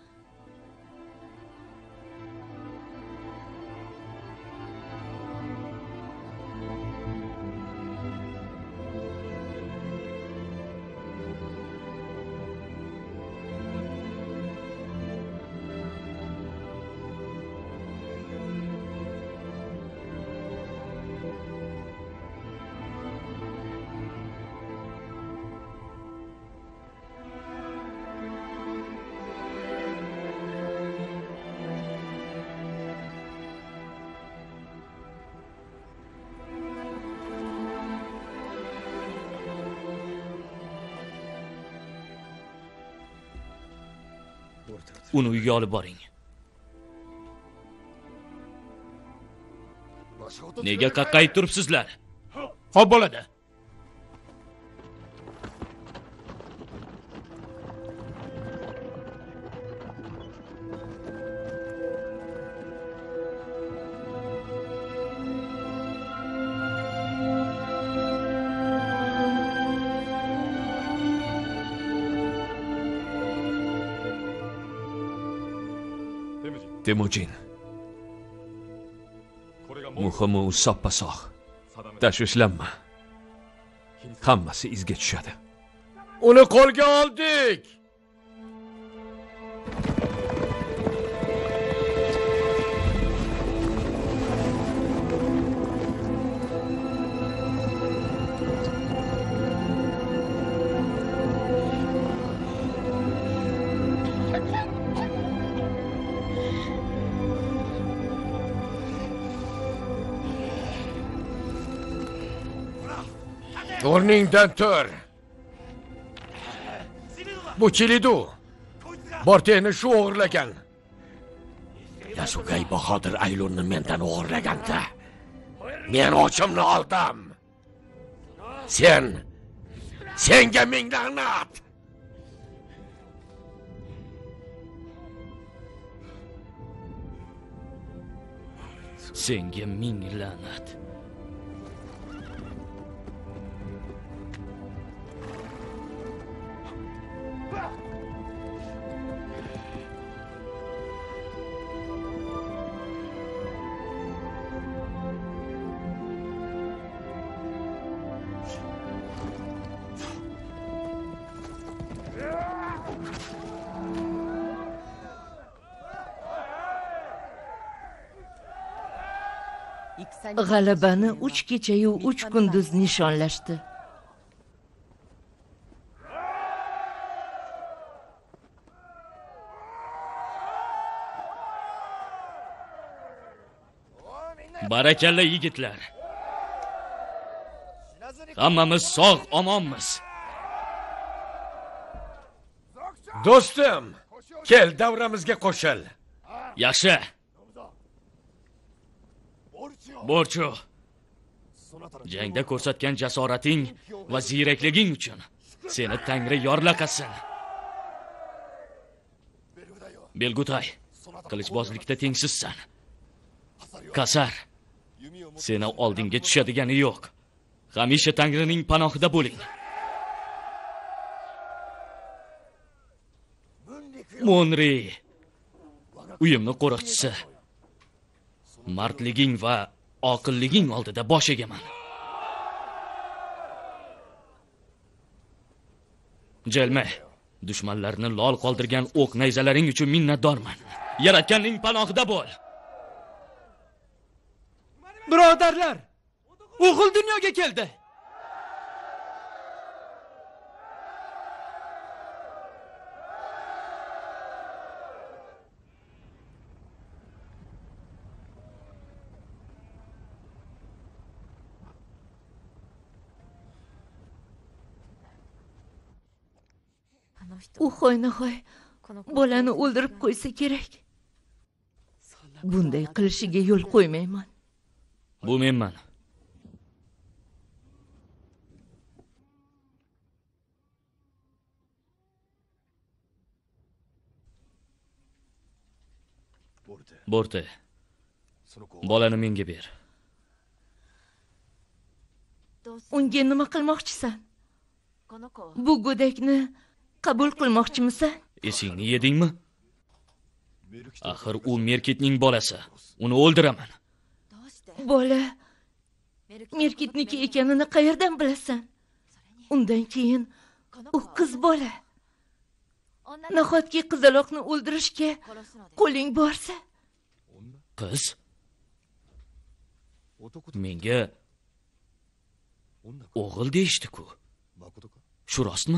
Uni uyga olib boring. Nega qaqqayib turibsizlar? Xo'p bo'ladi. Temujin. Muhimi u soppa-sog'. Tashvishlanma. Hammasi izga tushadi. Uni qo'lga oldik. O'rningdan tur. Bu Chilidu. Borteni shu o'g'irlagan. Yasugay Bahodir Aylunni mendan o'g'irlaganda, men ochimni oldim. Senga ming la'nat. Senga ming la'nat. G'alabani 3 kecha-yu 3 kunduz nishonlashdi. Barakalla yigitlar. Hammamiz sog' omonmiz. Do'stim, kel davramizga qo'shil. Yaxshi. Borchu. Jangda ko'rsatgan jasorating va ziyrakliging uchun seni Tangri yorlaqasin. Belgutay, qilichbozlikda tengsizsan. Kasar, seni oldinga tushadigani yo'q. Hamisha Tangrining panohida bo'ling. Monri, uyimni qo'riqchisi. Mardliging va oqilliging oldida bosh egaman. Jelmay, dushmanlarni lol qoldirgan o'q nayzalaring uchun minnatdorman. Yaratganning panohida bo'l. Birodarlar, o'g'il dunyoga keldi. U hoynahoy bolani o'ldirib qo'ysa kerak. Bunday qilishiga yo'l qo'ymayman. Bu menman. Borte, bolani menga ber. Unga nima qilmoqchisan? Bu go'dakni qabul qilmoqchimisan? Esingni yedingmi? Axir u Merkitning bolasi. Uni o'ldiraman. Bola Merkitniki ekanini qayerdan bilasan? Undan keyin u qiz bola. Nahotki qizaloqni o'ldirishga qo'ling borsa? Qiz? Menga o'g'il deyishdi-ku. Shu rostmi?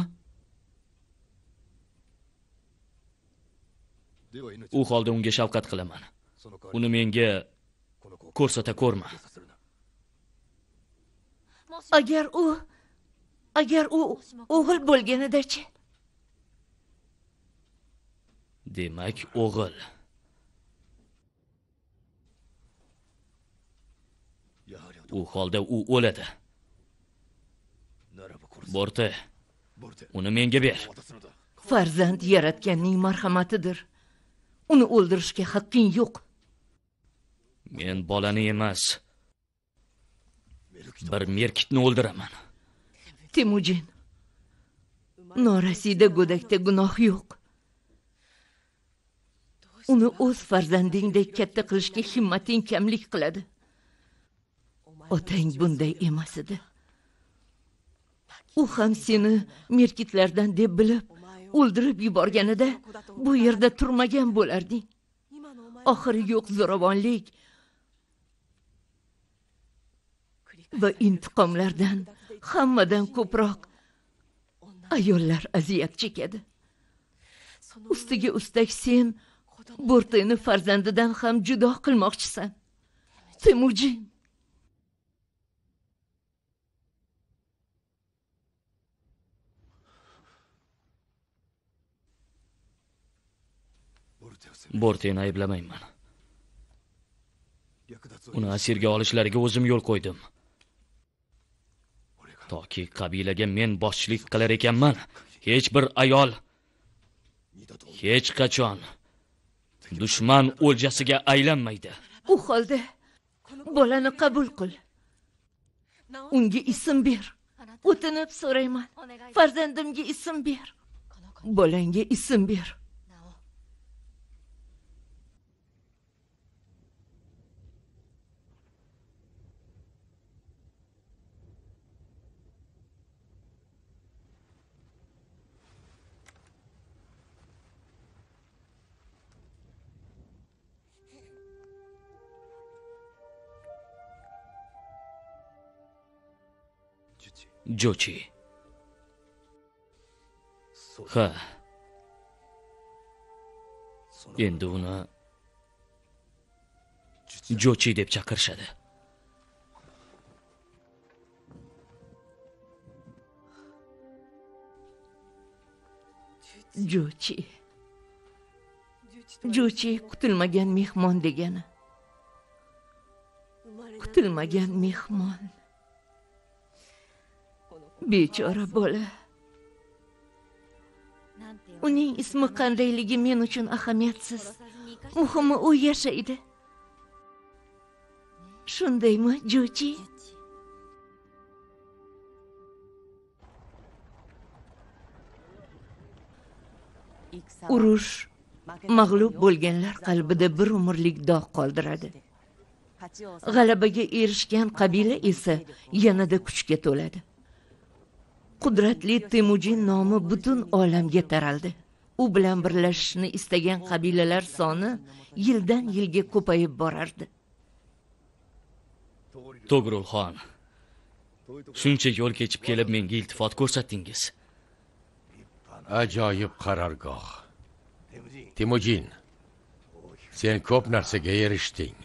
U holda unga shafqat qilaman. Uni menga ko'rsata ko'rma. Agar u o'g'il bo'lganida-chi? Demak, o'g'il. U holda u o'ladi. Borte, uni menga ber. Farzand yaratganning marhamatidir. Uni o'ldirishga haqqing yo'q. Men bolani emas, bir Merkitni o'ldiraman. Temujin, norasida go'dakda gunoh yo'q. uni o'z farzandingdek katta qilishga himmating kamlik qiladi. Otang bunday emas edi. U ham seni merkitlardan deb bilib o'ldirib yuborganida bu yerda turmagan bo'larding. Oxiri yo'q zo'ravonlik va intiqomlardan hammadan ko'proq ayollar aziyat chekadi. Ustiga ustak sen Bo'rtini farzandidan ham judo qilmoqchisan. Temujin. Bo'rtini ayblamayman. Uni asirga olishlariga o'zim yo'l qo'ydim. Toki qabilaga men boshchilik qilar ekanman, hech bir ayol hech qachon dushman o'ljasiga aylanmaydi. U holda bolani qabul qil. Unga ism ber. O'tinib so'rayman. Farzandimga ism ber. Bolangga ism ber. Jochi. Ha. Endi uni Jochi deb chaqirishadi. Jochi. Jochi kutilmagan mehmon degani. Kutilmagan mehmon. Bechora bola. Uning ismi qandayligi men uchun ahamiyatsiz. Muhimi u yashaydi. Shundaymi, Jochi? Urush mag'lub bo'lganlar qalbida bir umrlik dog' qoldiradi. G'alabaga erishgan qabila esa yanada kuchga to'ladi. Qudratli Temujin nomi butun olamga taraldi. U bilan birlashishni istagan qabilalar soni yildan yilga ko'payib borardi. Togrulxon, shuncha yo'l kechib kelib menga iltifot ko'rsatdingiz. Ajoyib qarorgoh. Temujin, sen ko'p narsaga erishding.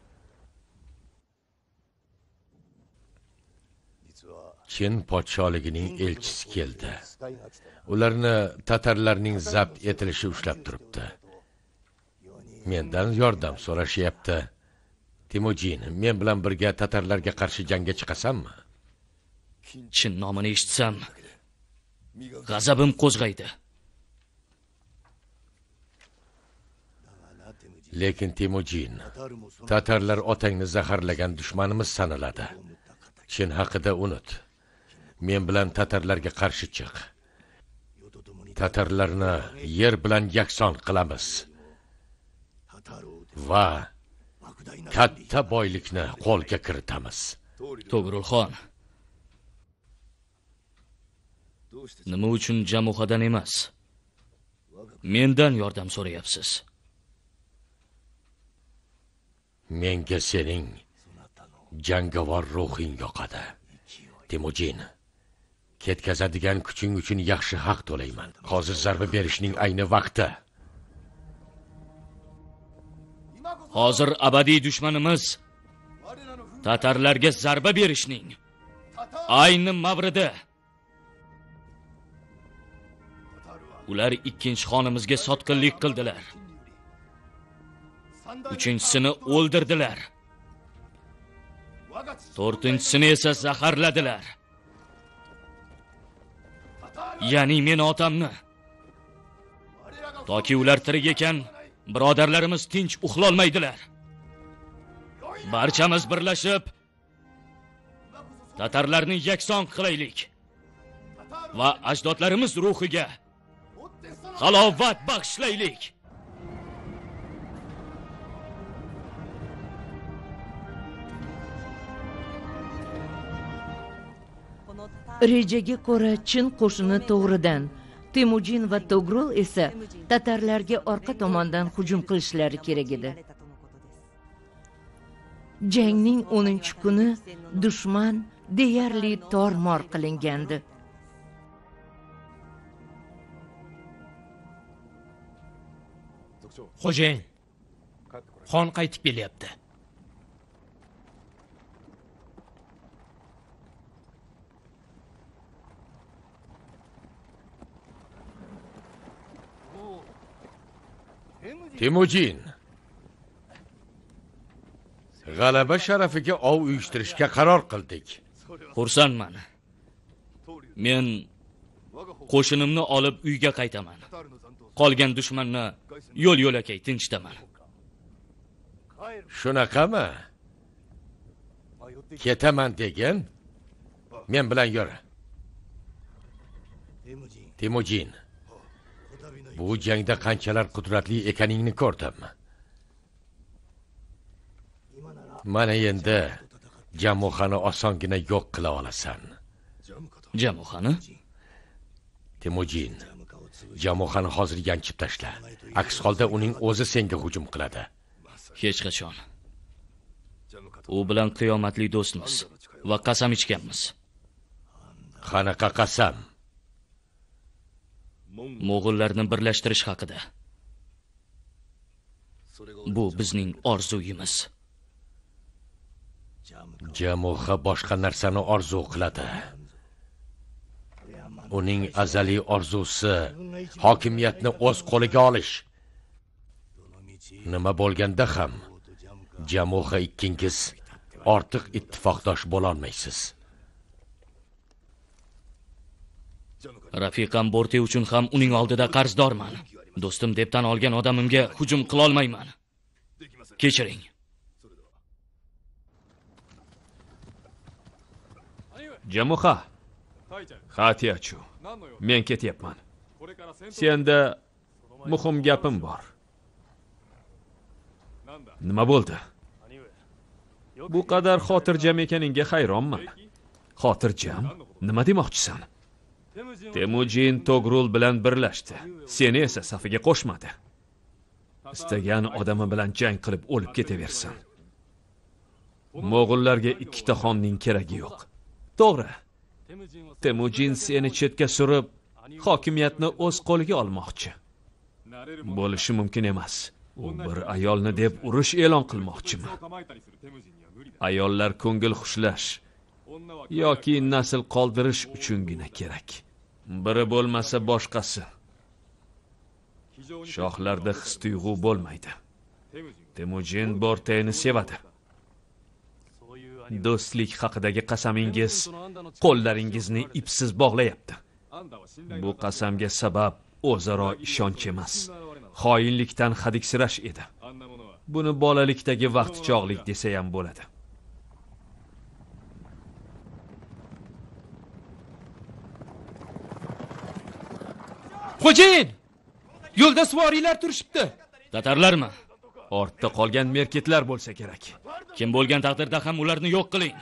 Chin podsholigining elchisi keldi. Ularni tatarlarning zabt etilishi ushlab turibdi. Mendan yordam so'rashyapti. Temujin, men bilan birga tatarlarga qarshi jangga chiqasanmi? Chin nomini eshitsam, g'azabim qo'zg'aydi. Lekin Temujin, tatarlar otangni zaharlagan dushmanimiz sanaladi. Chin haqida unut. Men bilan tatarlarga qarshi chiq. Tatarlarni yer bilan yakson qilamiz. Va katta boylikni qo'lga kiritamiz. Togrulxon, nima uchun Jamuhadan emas, mendan yordam so'rayapsiz? Menga sening jangovar ruhing yoqadi. Temujin, ketkazadigan kuching uchun yaxshi haq to'layman. Hozir zarba berishning ayni vaqti. Hozir abadiy dushmanimiz tatarlarga zarba berishning ayni mavridi. Ular ikkinchi xonimizga sotqinlik qildilar. Uchinchisini o'ldirdilar. To'rtinchisini esa zaharladilar. Ya'ni men otamni. Toki ular tirik ekan, birodarlarimiz tinch uxlolmaydilar. Barchamiz birlashib tatarlarni yakson qilaylik va ajdodlarimiz ruhiga halovat bag'ishlaylik. Rejaga ko'ra Chin qo'shini to'g'ridan, Temujin va Togrul esa tatarlarga orqa tomondan hujum qilishlari kerak edi. Jangning 10-kuni dushman deyarli tor-mor qilingandi. Xo'jayin, xon qaytib kelyapti. Temujin, g'alaba sharafiga ov uyushtirishga qaror qildik. Xursandman. Men qo'shinimni olib uyga qaytaman. Qolgan dushmanni yo'l-yo'lakay tinchitaman. Shunaqami? Ketaman degan? Men bilan yur. Temujin, bu jangda qanchalar qudratli ekaningni ko'rdim. Mana endi Jamuxani osongina yo'q qila olasan. Jamuxani? Temujin, Jamuxani hozir yanchib tashla. Aks holda uning o'zi senga hujum qiladi. Hech qachon. U bilan qiyomatli do'stmiz va qasam ichganmiz. Qanaqa qasam? Mo'g'ullarni birlashtirish haqida. Bu bizning orzuyimiz. Jamuxa boshqa narsani orzu qiladi. Uning azaliy orzusi hokimiyatni o'z qo'liga olish. Nima bo'lganda ham Jamuxa ikkingiz ortiq ittifoqdosh bo'la olmaysiz. Rafiqam Borte uchun ham uning oldida qarzdorman. Do'stim deb tan olgan odamimga hujum qila olmayman. Kechiring. Jamuxa, Xatiyachu, men ketyapman. Senda muhim gapim bor. Nima bo'ldi? Bu qadar xotirjam ekaningga hayronman. Xotirjam? Nima demoqchisan? Temujin Togrul bilan birlashdi. Seni esa safiga qo'shmadi. Istagan odami bilan jang qilib o'lib ketaversin. Mo'g'ullarga ikkita xonning keragi yo'q. To'g'ri. Temujin seni chetga surib, hokimiyatni o'z qo'liga olmoqchi. Bo'lishi mumkin emas. U bir ayolni deb urush e'lon qilmoqchimi? Ayollar ko'ngil xushlash yoki nasl qoldirish uchungina kerak. Biri bo'lmasa boshqasi. Shohlarda his-tuyg'u bo'lmaydi. Temujin Borteni sevadi. Do'stlik haqidagi qasamingiz qo'llaringizni ipsiz bog'layapti. Bu qasamga sabab o'zaro ishonch emas, xoinlikdan hadiksirash edi. Buni bolalikdagi vaqtichog'lik desa ham bo'ladi. Xo'jayin! Yo'lda suvoriylar turishibdi. Tatarlarmi? Ortda qolgan merketlar bo'lsa kerak. Kim bo'lgan taqdirda ham ularni yo'q qiling.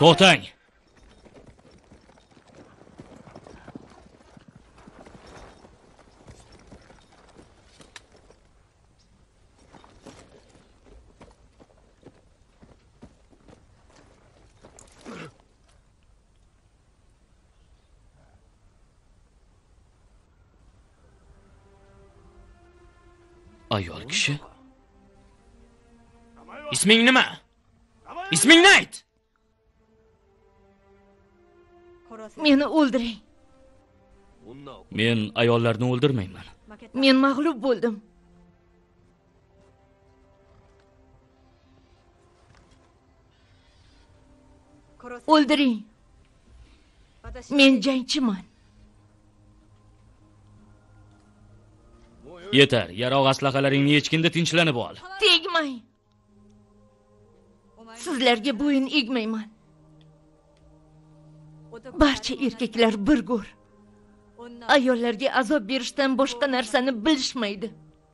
To'xtang. Ayol kishi. Isming nima? Ismingni ayt. Meni o'ldiring. Men ayollarni o'ldirmayman. Men mag'lub bo'ldim. O'ldiring. Men jangchiman. Yetar, yarog' aslahalaringni yechkinda tinchlanib ol. Tegmang. Sizlarga bo'yin egmayman. Barcha erkaklar bir go'r. Ayollarga azob berishdan boshqa narsani bilishmaydi.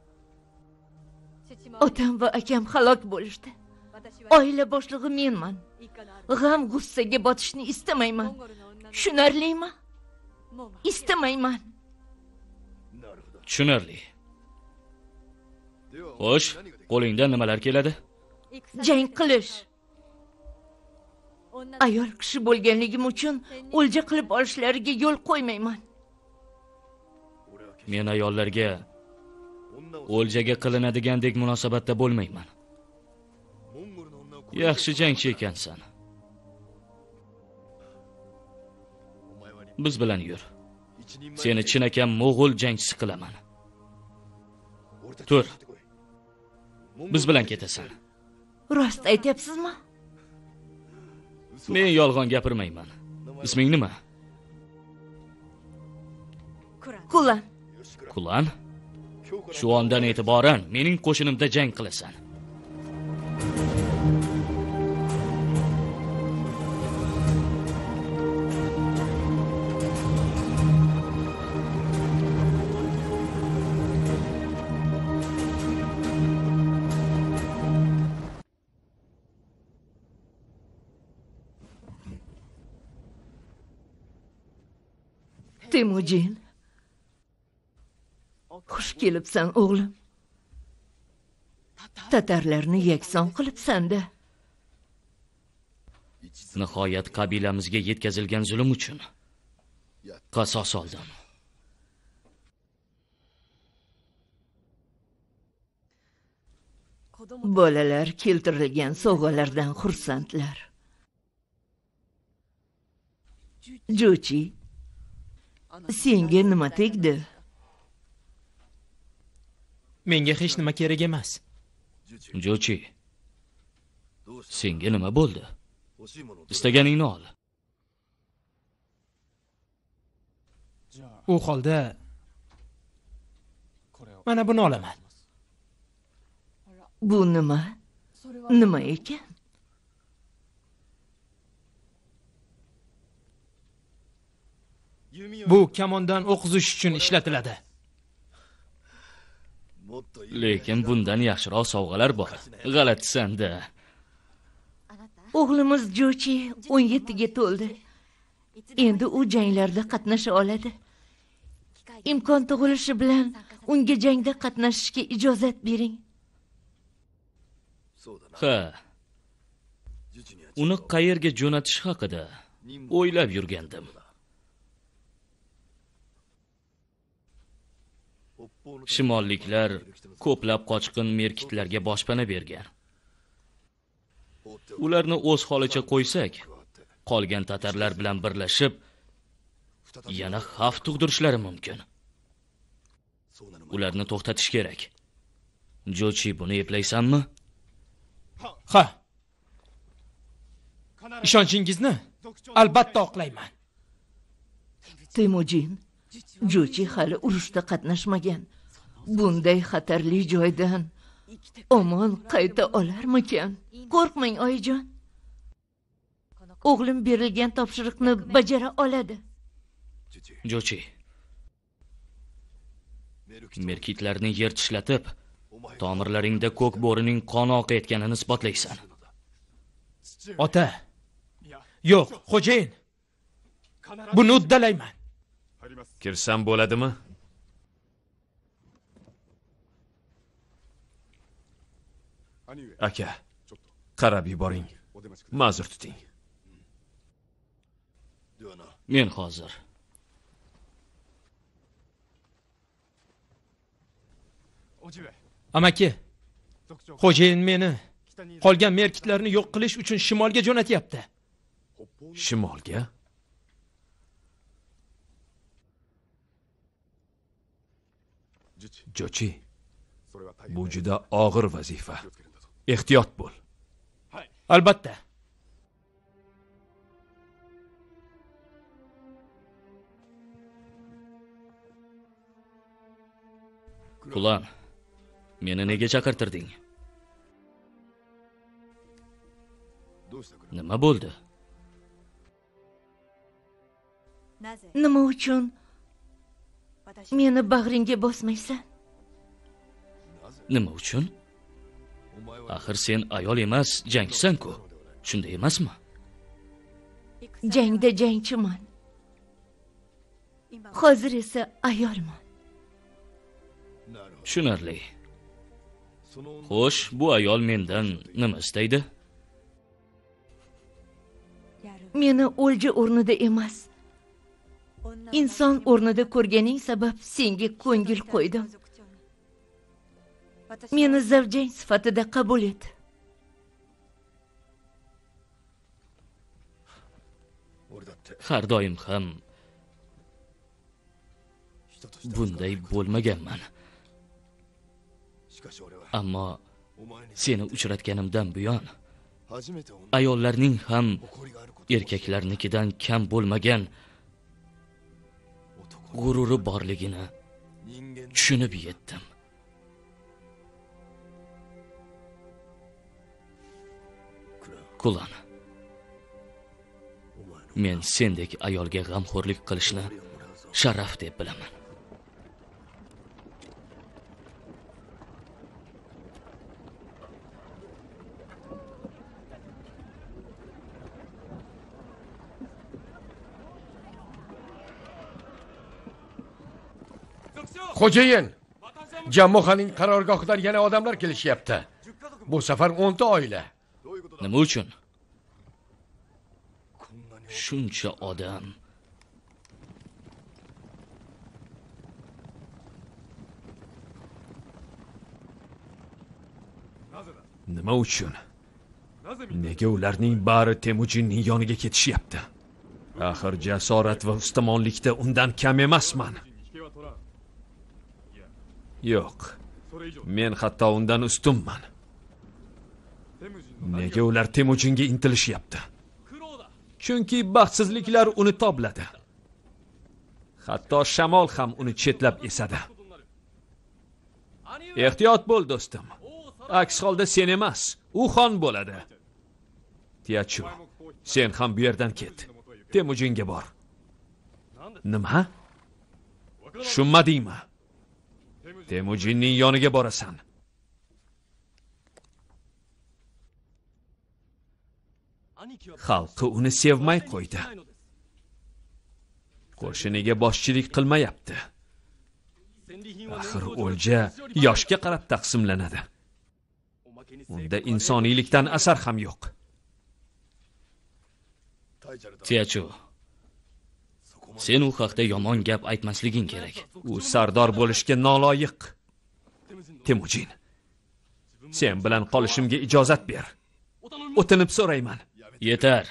Otam va akam halok bo'lishdi. Oila boshlig'i menman. G'am g'ussaga botishni istamayman. Tushunarlimi? Istamayman. Tushunarli. Xo'sh, qo'lingdan nimalar keladi? Jang qilish. Ayol kishi bo'lganligim uchun o'lja qilib olishlariga yo'l qo'ymayman. Men ayollarga o'ljaga qilinadiganidek munosabatda bo'lmayman. Yaxshi jangchi ekansan. Biz bilan yur. Seni chinakam mo'g'ul jangchisi qilaman. Tur. Biz bilan ketasan. Rost aytyapsizmi? Men yolg'on gapirmayman. Isming nima? Kulan. Kulan? Shu ondan e'tiboran mening qo'shinimda jang qilasan. Temujin. Xush kelibsan, o'g'lim. Tatarlarni yakson qilibsan-da. Nihoyat qabilamizga yetkazilgan zulm uchun qasos oldim. Bolalar keltirilgan sovg'alardan xursandlar. Jochi, senga nima tegdi? Menga hech nima kerak emas. Jochi, senga nima bo'ldi? Istaganingni ol. U holda mana buni olaman. Bu nima? Nima ekan? Bu kamondan o'q uzish uchun ishlatiladi. Lekin bundan yaxshiroq sovg'alar bor. G'alatisan-da. O'g'limiz Jochi 17 ga to'ldi. Endi u janglarda qatnasha oladi. Imkon tug'ilishi bilan unga jangda qatnashishga ijozat bering. Ha. Uni qayerga jo'natish haqida o'ylab yurgandim. Shimolliklar ko'plab qochqin merkitlarga boshpana bergan. Ularni o'z holicha qo'ysak, qolgan tatarlar bilan birlashib yana xavf tug'dirishlari mumkin. Ularni to'xtatish kerak. Jochi, buni eplaysanmi? Ha. Ishonchingizni albatta oqlayman. Temujin, Jochi hali urushda qatnashmagan. Bunday xatarli joydan omon qayta olarmikan? Qo'rqmang, oyijon. O'g'lim berilgan topshiriqni bajara oladi. Jochi, merkitlarni yer tishlatib, tomirlaringda ko'k bo'rining qoni oqayotganini isbotlaysan. Ota, Yo'q, xo'jayin. Buni uddalayman. Kirsam bo'ladimi? Aka, qarab yuboring. Ma'zur tuting. Men hozir. Amaki, xo'jayin meni qolgan merkitlarni yo'q qilish uchun shimolga jo'natyapti. Shimolga? Jochi, bu juda og'ir vazifa. Ehtiyot bo'l. Albatta. Qulan, meni nega chaqirtirding? Nima bo'ldi? Nima uchun meni bag'ringga bosmaysan? Nima uchun? Axir sen ayol emas, jangchisan-ku. Shunday emasmi? Jangda jangchiman. Hozir esa ayolman. Tushunarli. Xo'sh, bu ayol mendan nima istaydi? Meni o'lja o'rnida emas, inson o'rnida ko'rganing sabab senga ko'ngil qo'ydim. Meni zavjang sifatida qabul et. Har doim ham bunday bo'lmaganman. Ammo seni uchratganimdan buyon ayollarning ham erkaklarnikidan kam bo'lmagan g'ururi borligini tushunib yetdim. Qulan, men sendek ayolga g'amxo'rlik qilishni sharaf deb bilaman. Xo'jayin, Jammuxaning qarorgohidan yana odamlar kelishyapti. Bu safar 10 ta oila. Nima uchun? Shuncha odam. Nima uchun? Nega ularning bari Temujinning yoniga ketishyapti? Axir jasorat va ustamonlikda undan kam emasman. Yo'q. Men hatto undan ustunman. Nega ular Temujinga intilishyapti? Chunki baxtsizliklar uni tobladi. Hatto shamol ham uni chetlab esadi. Ehtiyot bo'l do'stim. Aks holda sen emas, u xon bo'ladi. Tiyachu, sen ham bu yerdan ket. Temujinga bor. Nima? Tushunmadingmi? Temujinning yoniga borasan. Xalqi uni sevmay qo'ydi. Qo'shiniga boshchilik qilmayapti. Axir o'lja yoshga qarab taqsimlanadi. Unda insoniylikdan asar ham yo'q. Tiyachu, sen u haqda yomon gap aytmasliging kerak. U sardor bo'lishga noloyiq. Temujin, sen bilan qolishimga ijozat ber. O'tinib so'rayman. Yetar.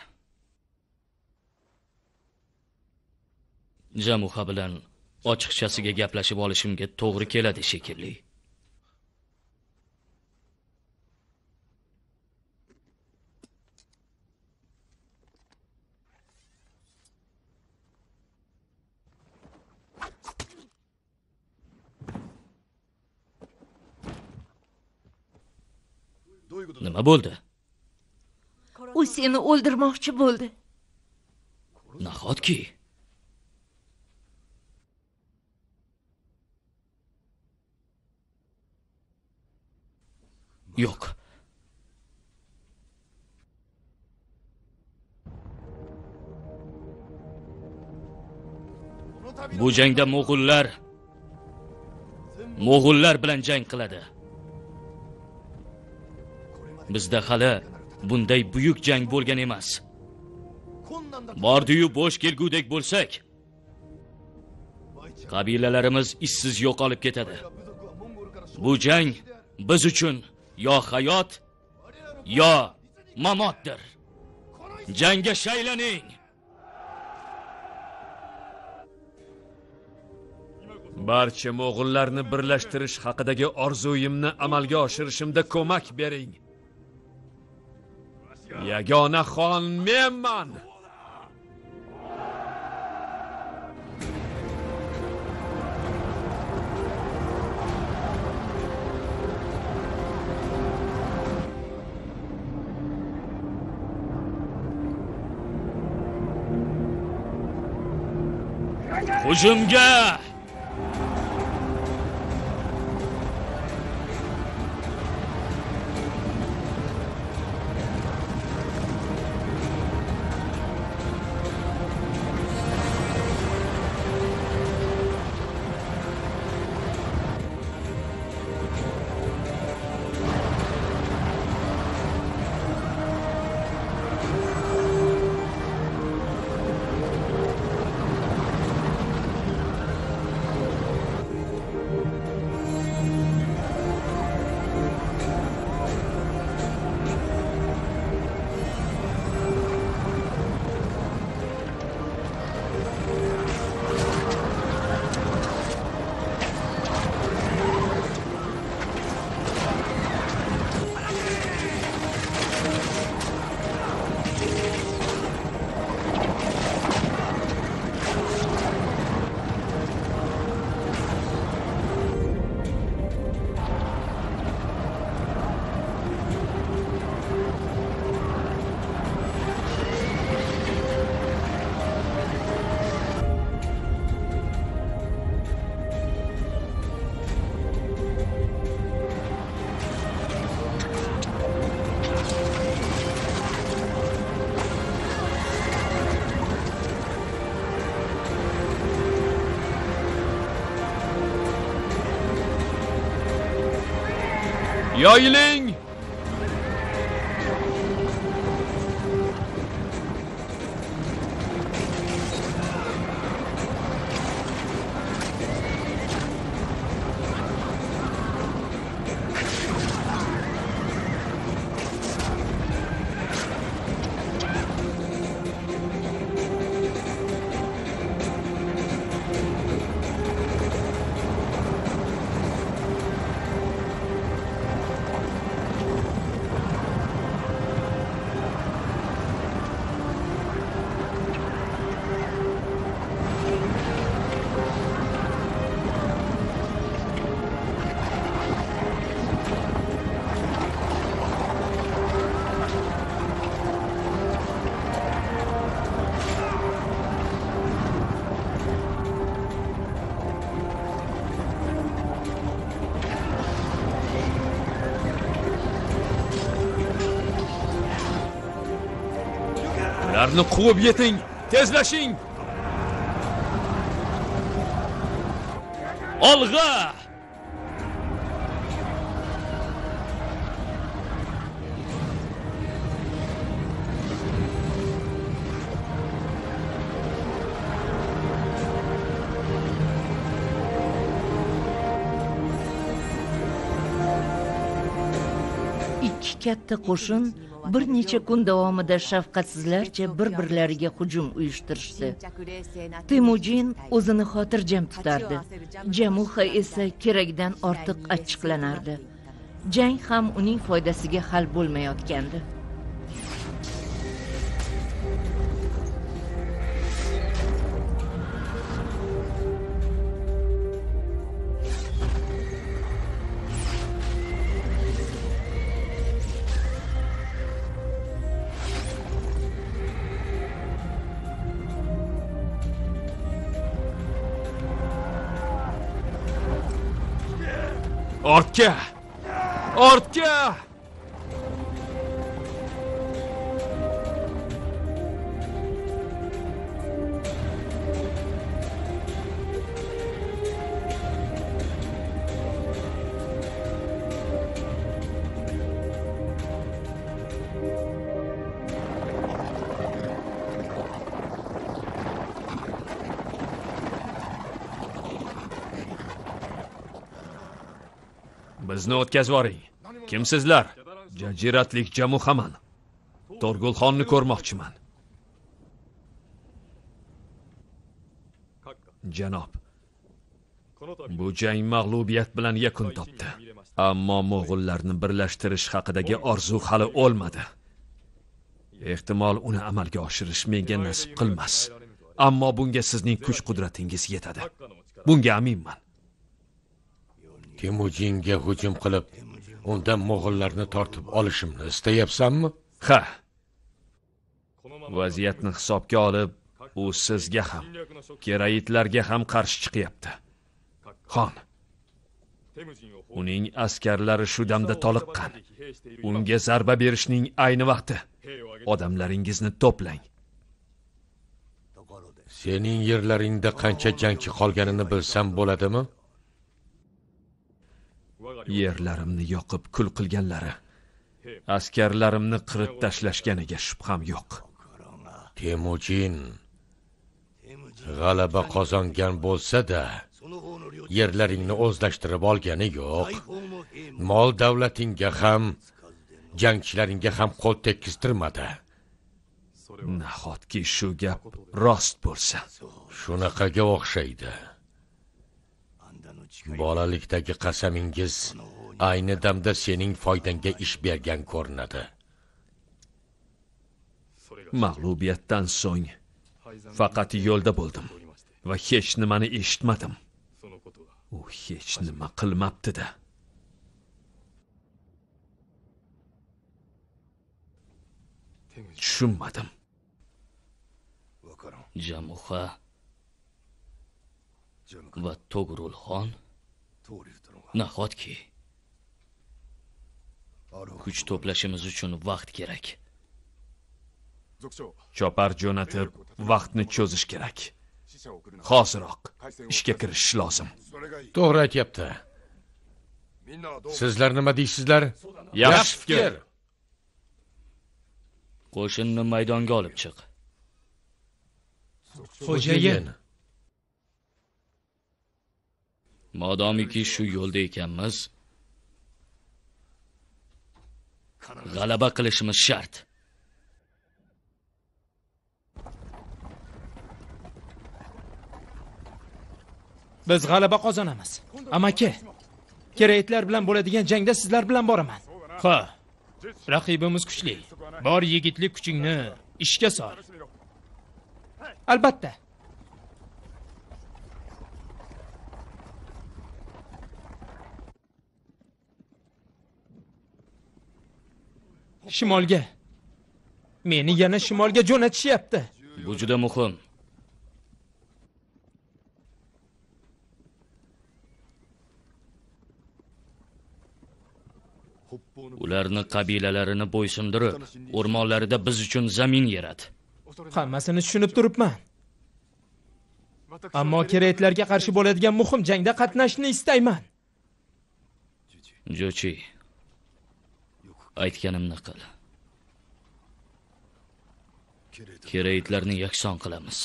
Jamuxa bilan ochiqchasiga gaplashib olishimga to'g'ri keladi shekilli. Nima bo'ldi? U seni o'ldirmoqchi bo'ldi. Nahotki? Yo'q. Bu jangda Mo'g'ullar bilan jang qiladi. Bizda hali bunday buyuk jang bo'lgan emas. Bordi-yu bo'sh kelgudek bo'lsak, qabilalarimiz ishsiz yo'qolib ketadi. Bu jang biz uchun yo hayot, yo mamotdir. Jangga shaylaning. Barcha mo'g'ullarni birlashtirish haqidagi orzuyimni amalga oshirishimda ko'mak bering. Yagona xon menman. Hujumga! Yoyiling! Ularni quvib yeting, tezlashing. Olg'a! Ikki katta qo'shin bir necha kun davomida shafqatsizlarcha bir-birlariga hujum uyushtirishdi. Temujin o'zini xotirjam tutardi. Jamuxa esa kerakdan ortiq achchiqlanardi. Jang ham uning foydasiga hal bo'lmayotgandi. Ortga! Ortga! Bizni o'tkazib yuboring. Kimsizlar? Jajiratlik Jamuhaman. To'rgulxonni ko'rmoqchiman. Janob, bu jang mag'lubiyat bilan yakun topdi. Ammo mo'g'ullarni birlashtirish haqidagi orzu hali o'lmadi. Ehtimol uni amalga oshirish menga nasib qilmas. Ammo bunga sizning kuch-qudratingiz yetadi. Bunga aminman. Temujinga hujum qilib, undan mo'g'ullarni tortib olishimni istayapsanmi? Ha. Vaziyatni hisobga olib, u sizga ham, Keraitlarga ham qarshi chiqyapti. Xon, uning askarlari shu damda toliqqan. Unga zarba berishning ayni vaqti. Odamlaringizni to'plang. Sening yerlaringda qancha jangchi qolganini bilsam bo'ladimi? Yerlarimni yoqib kul qilganlari, askarlarimni qirib tashlashganiga shubham yo'q. Temujin g'alaba qozongan bo'lsa-da, yerlaringni o'zlashtirib olgani yo'q. Mol davlatingga ham, jangchilaringga ham qo'l tekkiztirmadi. Nahotki shu gap rost bo'lsa. Shunaqaga o'xshaydi. Bolalikdagi qasamingiz ayni damda sening foydangga ish bergan ko'rinadi. Mag'lubiyatdan so'ng faqat yo'lda bo'ldim va hech nimani eshitmadim. U hech nima qilmabdi-da. Tushunmadim. Jamuha va To'g'rulxon nahotki kuch to'plashimiz uchun vaqt kerak. Chopar jo'natib, vaqtni cho'zish kerak. Hoziroq ishga kirishish lozim. To'g'ri aytibdi. Sizlar nima deysizlar? Yaxshi fikr. Qo'shinni maydonga olib chiq. Xo'jayin, Modomiki shu yo'lda ekanmiz, g'alaba qilishimiz shart. biz g'alaba qozonamiz. Amaki, Keraitlar bilan bo'ladigan jangda sizlar bilan boraman. Ha, raqibimiz kuchli. Bor yigitlik kuchingni ishga sol. Albatta. Shimolga. Meni yana shimolga jo'natishyapti. Bu juda muhim. Ularni qabilalarini bo'ysundirib, o'rmonlarida biz uchun zamin yarat. Hammasini tushunib turibman. Ammo Keraitlarga qarshi bo'ladigan muhim jangda qatnashishni istayman. Jochi, aytganimni qil. Keraitlarni yakson qilamiz.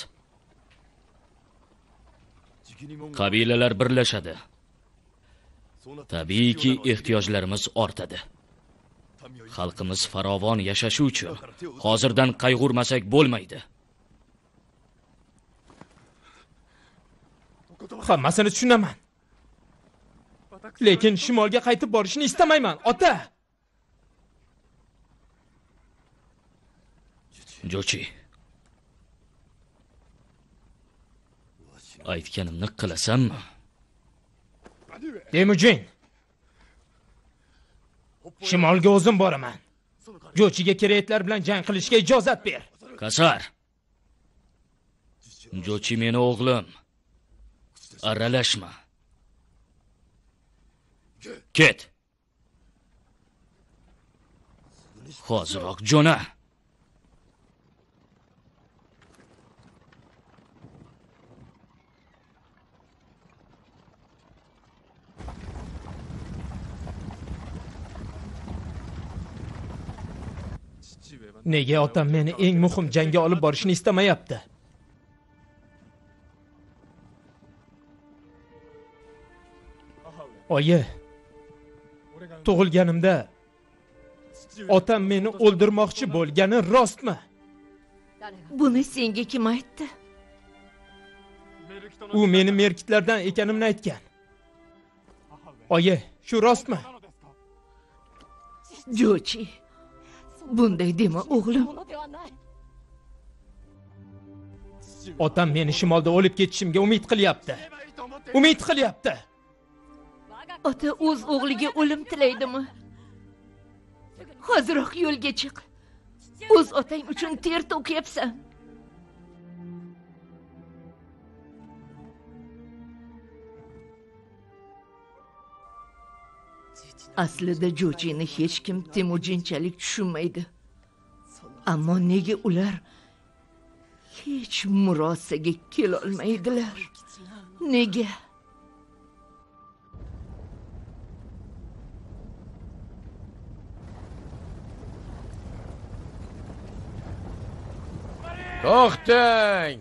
Qabilalar birlashadi. Tabiiyki ehtiyojlarimiz ortadi. Xalqimiz farovon yashashi uchun hozirdan qayg'urmasak bo'lmaydi. Hammasini tushunaman. Lekin shimolga qaytib borishni istamayman, ota. Jochi, aytganimni qilasanmi? Temujin, shimolga o'zim boraman. Jochiga Keraitlar bilan jang qilishga ijozat ber. Kasar. Jochi meni o'g'lim. Aralashma. Ket. Hoziroq jo'na. Nega otam meni eng muhim jangga olib borishni istamayapti? Oyi, Tug'ilganimda otam meni o'ldirmoqchi bo'lgani rostmi? Buni senga kim aytdi? U meni merkitlardan ekanimni aytgan. Oyi, shu rostmi? Jochi, bunday dema o'g'lim. Otam meni shimolda o'lib ketishimga umid qilyapti. Umid qilyapti. Ota o'z o'g'liga o'lim tilaydimi? Hozirroq yo'lga chiq. O'z otang uchun ter to'kyapsan. Aslida Jochini hech kim Temujinchalik tushunmaydi. Ammo nega ular hech murosaga kela olmaydilar? Nega? To'xtang!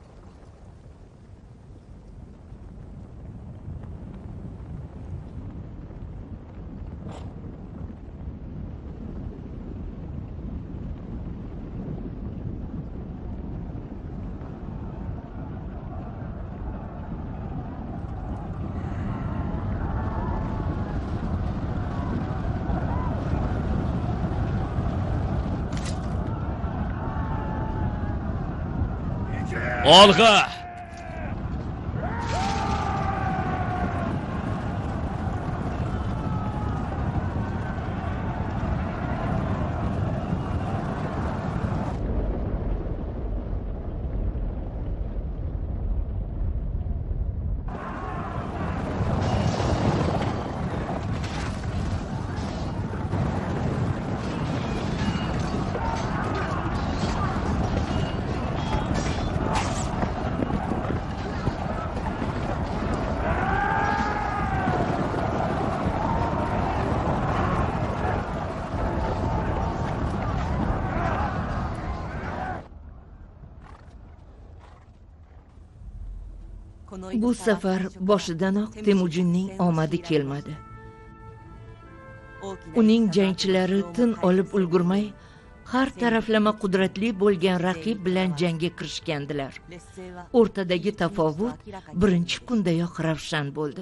Olg'a! Bu safar boshidanoq Temujinning omadi kelmadi. Uning jangchilari tin olib ulgurmay, har taraflama qudratli bo'lgan raqib bilan jangga kirishgandilar. O'rtadagi tafovut birinchi kundayoq ravshan bo'ldi.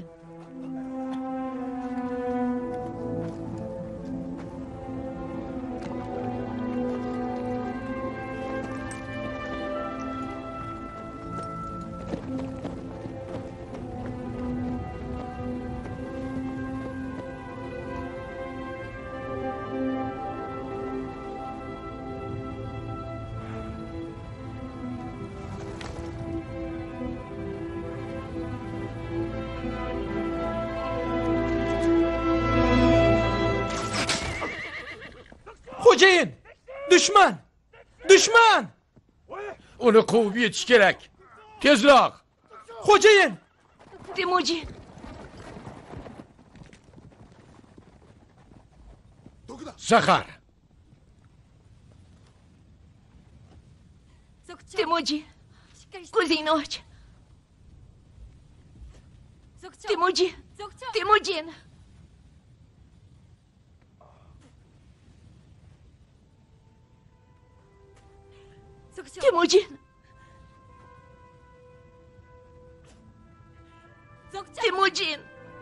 Xo'jayin! Dushman! Dushman! Uni quvib yetish kerak. Tezroq! Xo'jayin! Temujin! Zahar! Temujin! Ko'zingni och. Temujin! Temujin! Temujin! Temujin!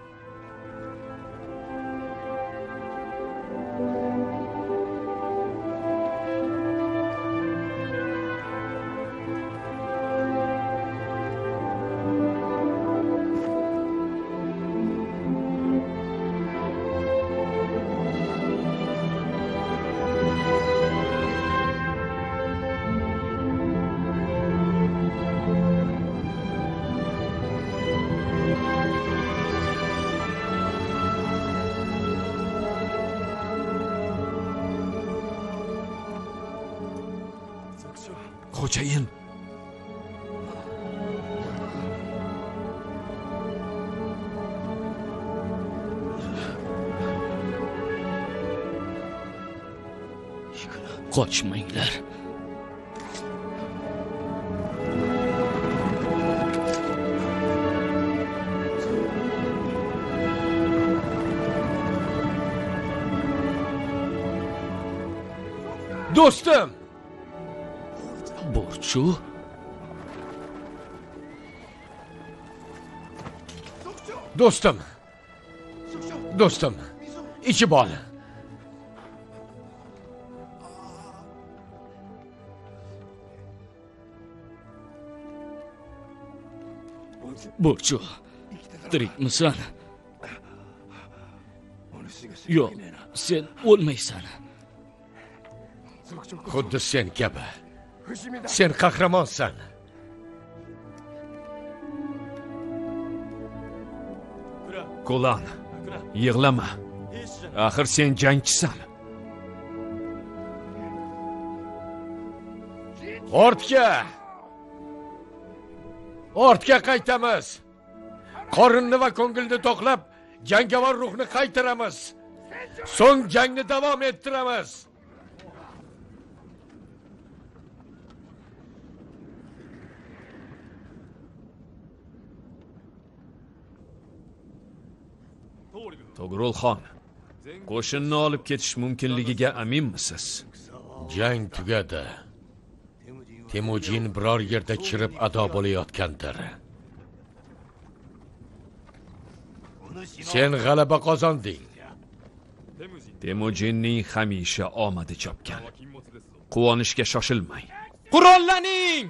Xo'jayin. Qochmanglar. Do'stim! Borchu? Do'stim! Do'stim, ichib ol. Borchu, tirikmisan? Yo'q, sen o'lmaysan. Xuddi sen kabi. Sen qahramonsan. Ko'lan, yig'lama. Axir sen jangchisan. Ortga qaytamiz. Qorinni va ko'ngilni to'qlab, jangovar ruhni qaytaramiz. So'ng jangni davom ettiramiz. Togrulxon, qo'shinni olib ketish mumkinligiga aminmisiz? Jang tugadi. Temujin biror yerda chirib ado bo'layotgandir. Sen g'alaba qozonding. Temujinning hamisha omadi chopgan. Quvonishga shoshilmang. Qurollaning!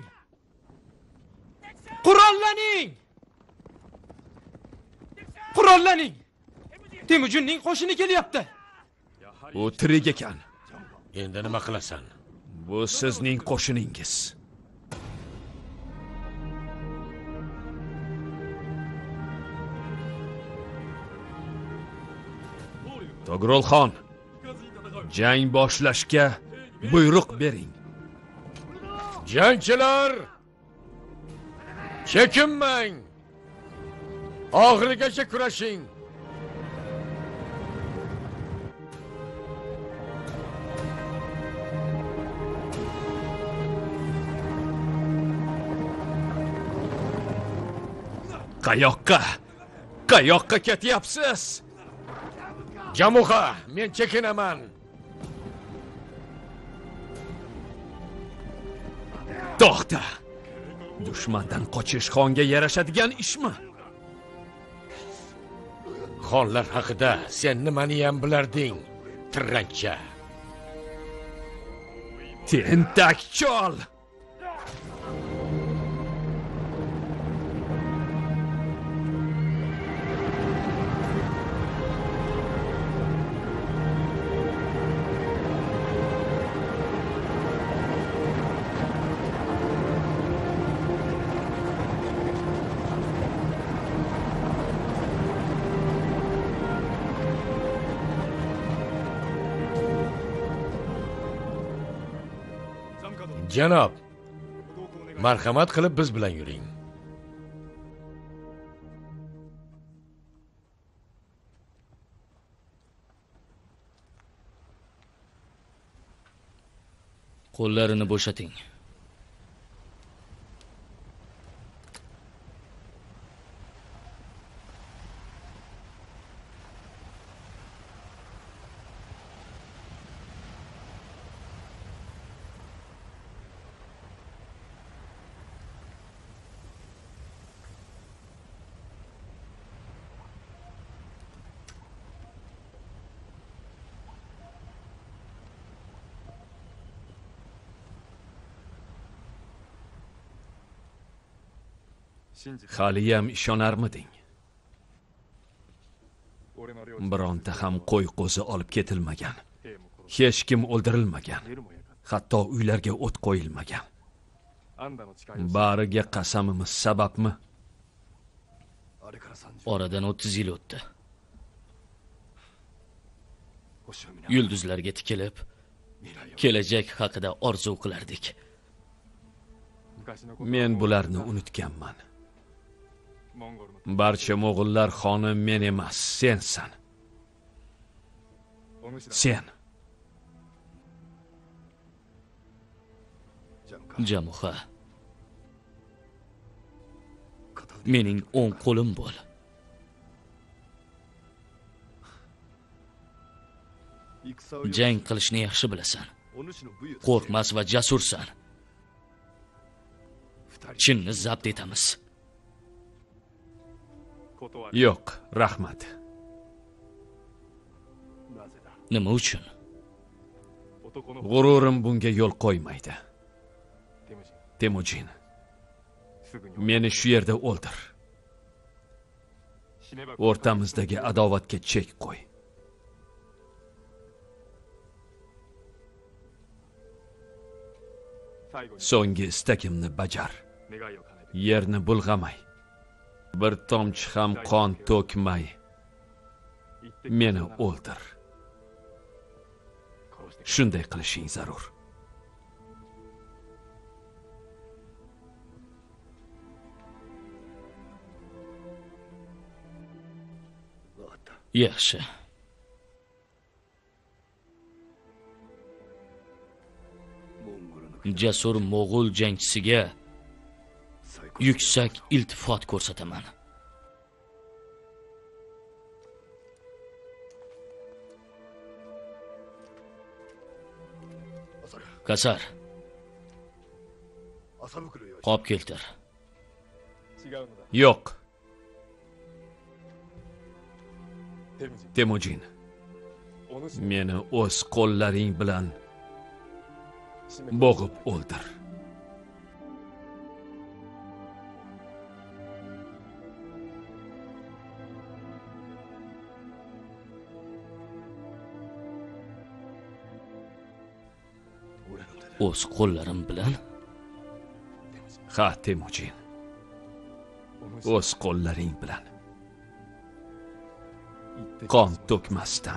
Qurollaning! Qurollaning! Temujinning qo'shini kelyapti. U tirik ekan. Endi nima qilasan? Bu sizning qo'shiningiz. Togrulxon, jang boshlashga buyruq bering. Jangchilar, chekinmang. Oxirigacha kurashing. Qayoqqa ketyapsiz? Jamuha, men chekinaman. To'xta. Dushmandan qochish xonga yarashadigan ishmi? Xonlar haqida sen nimani ham bilarding, tirrancha. Tentak chol. Janob, marhamat qilib biz bilan yuring. Qo'llarini bo'shating. Haliyam ishonarmiding? Bironta ham qo'y qo'zi olib ketilmagan. Hech kim o'ldirilmagan. Hatto uylarga o't qo'yilmagan. Bariga qasamimiz sababmi? Oradan 30 yil o'tdi. Yulduzlarga tikilib, kelajak haqida orzu qilardik. Men bularni unutganman. Barcha mo'g'ullar xoni men emas, sensan. Sen. Jamuha. Mening o'ng qo'lim bo'l. Jang qilishni yaxshi bilasan. qo'rqmas va jasursan. Chinni zabt etamiz. Yo'q, rahmat. Nima uchun? G'ururim bunga yo'l qo'ymaydi. Temujin, meni shu yerda o'ldir. O'rtamizdagi adovatga chek qo'y. So'nggi istakimni bajar. Yerni bulg'amay, bir tomchi ham qon to'kmay meni o'ldir. Shunday qilishing zarur. Yaxshi. Jasur mo'g'ul jangchisiga yuksak iltifot ko'rsataman. Kasar, qop keltir. Yo'q. Temujin, meni o'z qo'llaring bilan bo'g'ib o'ldir. O'z qo'llarim bilan? Ha, Temujin. O'z qo'llaring bilan. Qon to'kmasdan.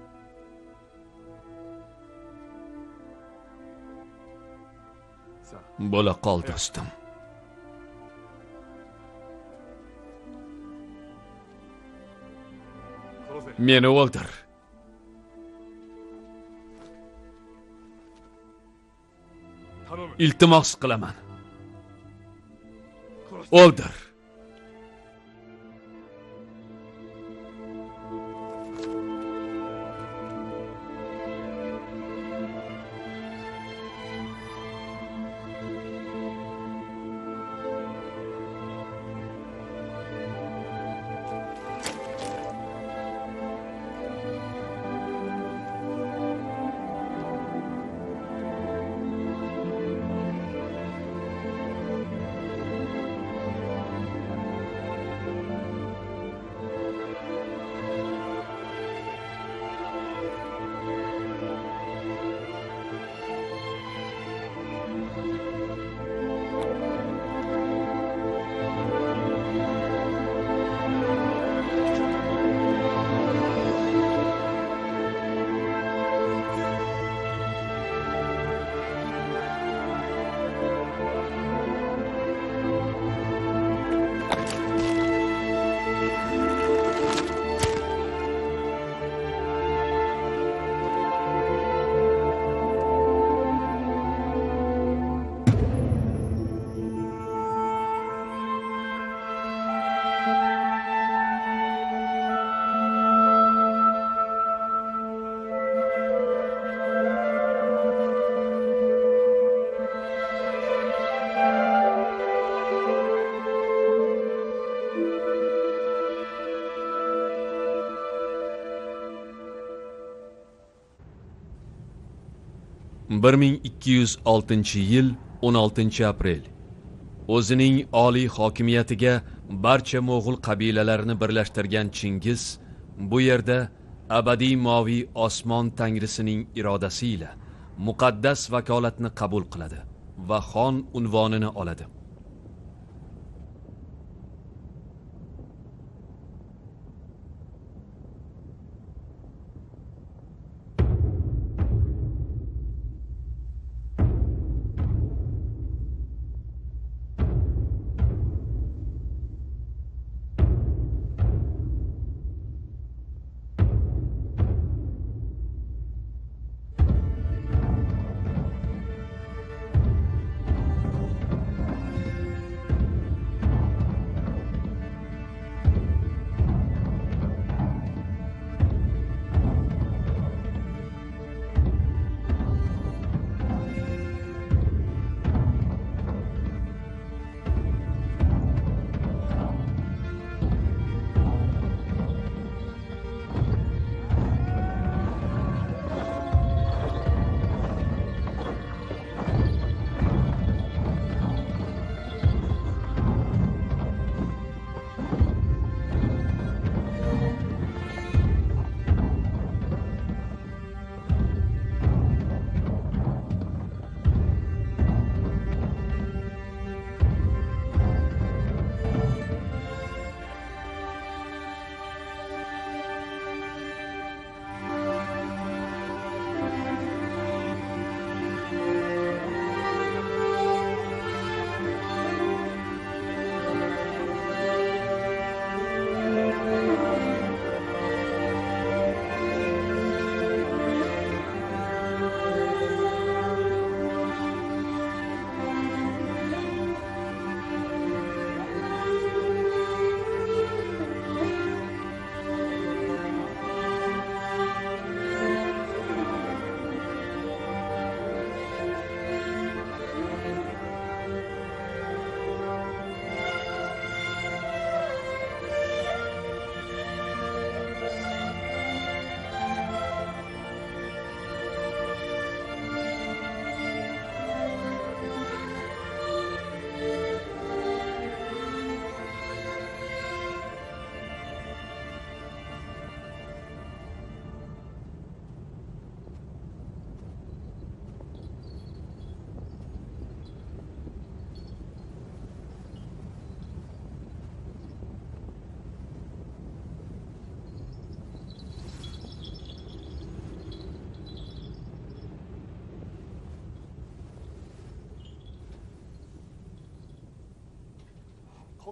Bo'la qol do'stim. Meni o'ldir. Iltimos qilaman. O'ldir. Bir 1206-yil 16-aprel o'zining oliy hokimiyatiga barcha mo'g'ul qabilalarini birlashtirgan Chingiz bu yerda abadiy moviy osmon tangrisining irodasi ila muqaddas vakolatni qabul qiladi va xon unvonini oladi.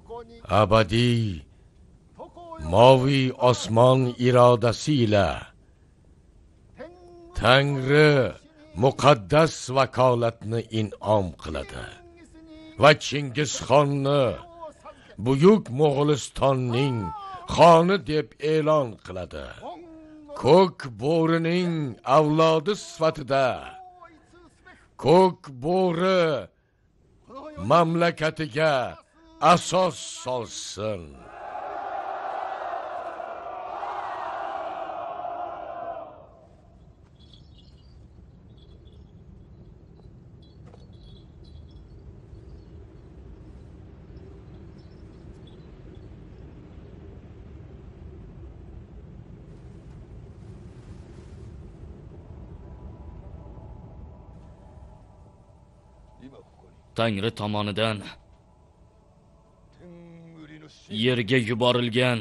abadiy moviy osmon irodasi ila Tangri muqaddas vakolatni in'om qiladi va Chingizxonni buyuk Mo'g'ulistonning xoni deb e'lon qiladi. Ko'k bo'rining avlodi sifatida ko'k bo'ri mamlakatiga asos solsin. Tangri tomonidan yerga yuborilgan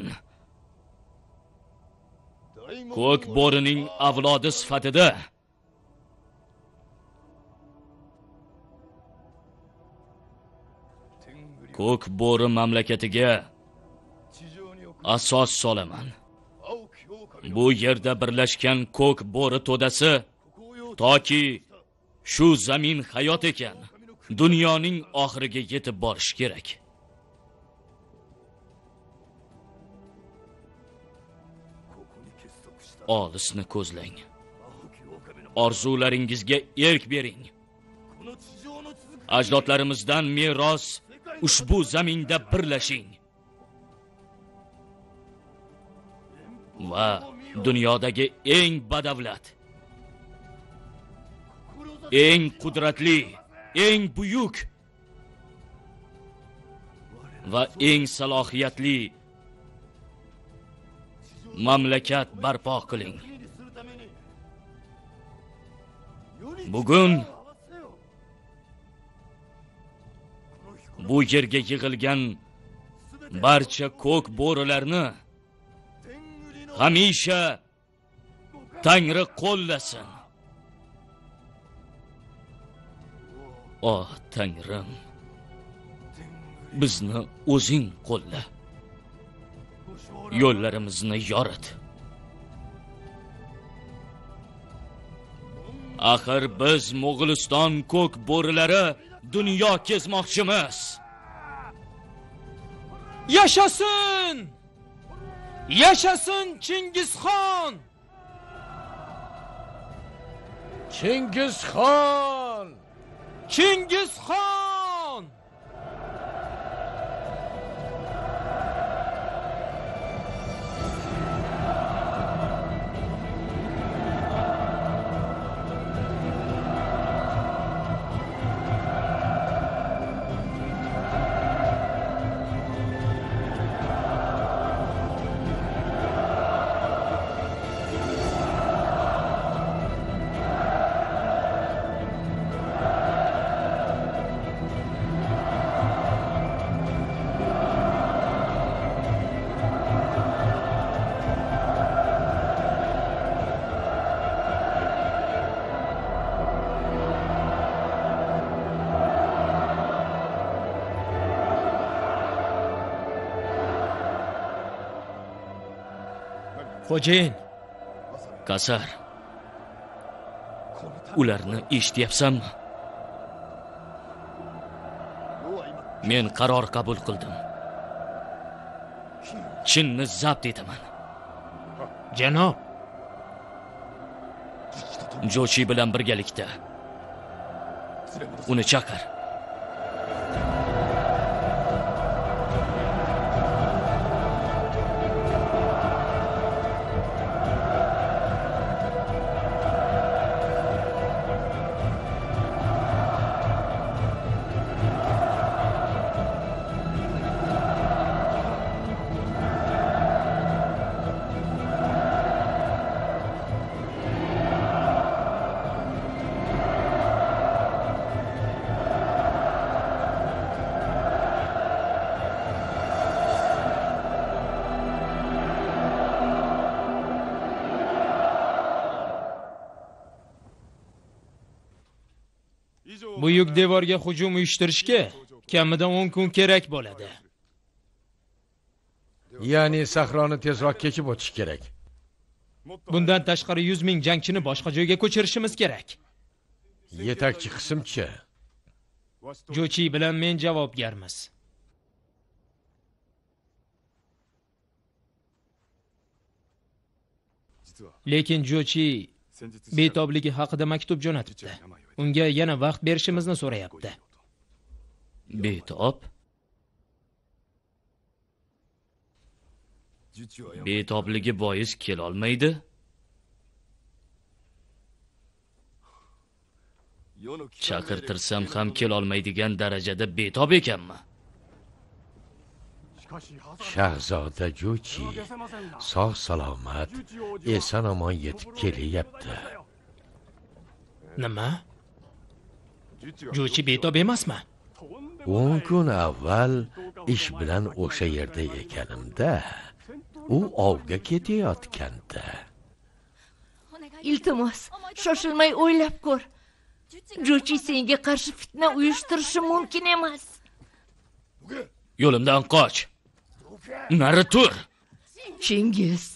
ko'k bo'rining avlodi sifatida ko'k bo'ri mamlakatiga asos solaman. Bu yerda birlashgan ko'k bo'ri to'dasi toki shu zamin hayot ekan, dunyoning oxiriga yetib borish kerak. Olisni ko'zlang. Orzularingizga erk bering. Ajdodlarimizdan meros ushbu zaminda birlashing. Va dunyodagi eng badavlat, eng qudratli, eng buyuk va eng salohiyatli mamlakat barpo qiling. Bugun bu yerga yig'ilgan barcha ko'k bo'rilarni hamisha Tangri qo'llasin. O Tangrim, bizni o'zing qo'lla. Yo'llarimizni yorit. Axir biz Mo'g'uliston ko'k bo'rilari dunyo kezmoqchimiz. Yashasin! Yashasin Chingizxon! Chingizxon! Chingizxon! Xo'jayin, Kasar, ularni eshityapsanmi? Men qaror qabul qildim. Chinni zabt etaman. janob. Jochi bilan birgalikda uni chaqir. Buyuk devorga hujum uyushtirishga kamida 10 kun kerak bo'ladi. Ya'ni sahroni tezroq kechib o'tish kerak. Bundan tashqari 100 ming jangchini boshqa joyga ko'chirishimiz kerak. Yetakchi qismchi. Jochi bilan men javobgarmiz. Lekin Jochi betobligi haqida maktub jo'natibdi. Unga yana vaqt berishimizni so'rayapti. Betob? Betobligi bois kela olmaydi. Chaqirtirsam ham kela olmaydigan darajada betob ekanmi? Shahzoda Jochi sog' salomat eson omon yetib kelyapti. Nima? Jochi betob emasmi? 10 kun avval ish bilan o'sha yerda ekanimda, u ovga ketayotgandi. Iltimos, shoshilmay o'ylab ko'r. Jochi senga qarshi fitna uyushtirishi mumkin emas. Yo'limdan qoch. Nari tur. Chingiz,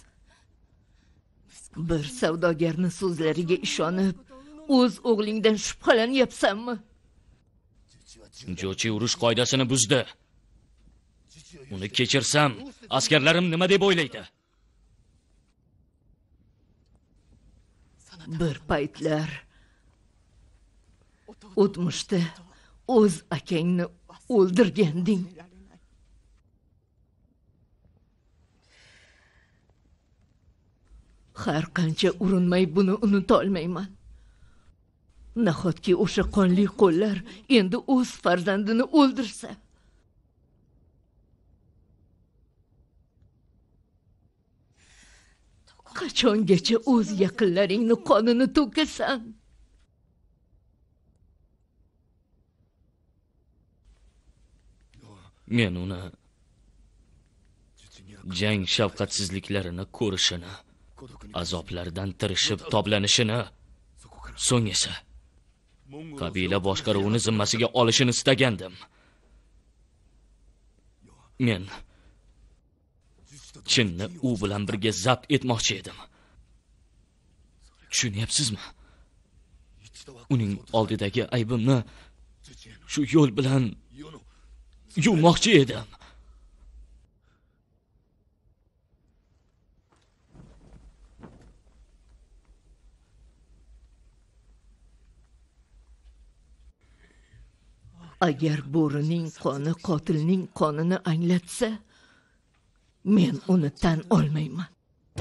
bir savdogarning so'zlariga ishonib, o'z o'g'lingdan shubhalanyapsanmi? Jochi urush qoidasini buzdi. Uni kechirsam, askarlarim nima deb o'ylaydi? Bir paytlar o'tmishda o'z akangni o'ldirganding. Har qancha urinmay buni unuta olmayman. Nahotki o'sha qonli qo'llar endi o'z farzandini o'ldirsa? Qachongacha o'z yaqinlaringni qonini to'kasan? Men uni jang shafqatsizliklarini ko'rishini, azoblardan tirishib toblanishini, so'ng esa qabila boshqaruvini zimmasiga olishini istagandim. Men Chinni u bilan birga zabt etmoqchi edim. Tushunyapsizmi? Uning oldidagi aybimni shu yo'l bilan yuvmoqchi edim. Agar bo'rining qoni qotilning qonini anglatsa, men uni tan olmayman.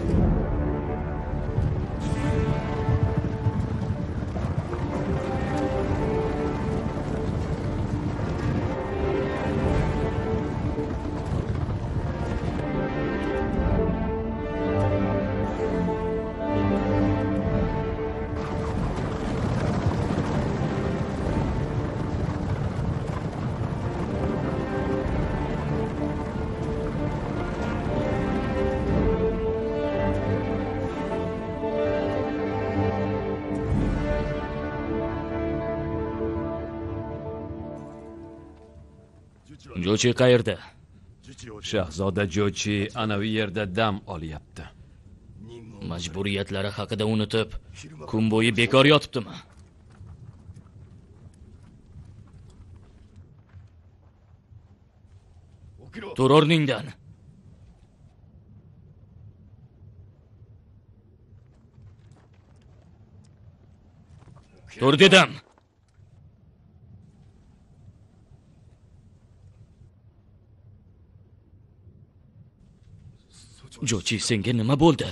Jochi qayerda? Shahzoda Jochi anavi yerda dam olyapti. Majburiyatlari haqida unutib, kun bo'yi bekor yotibdimi? Tur o'rningdan. Tur dedim. Jochi, senga nima bo'ldi?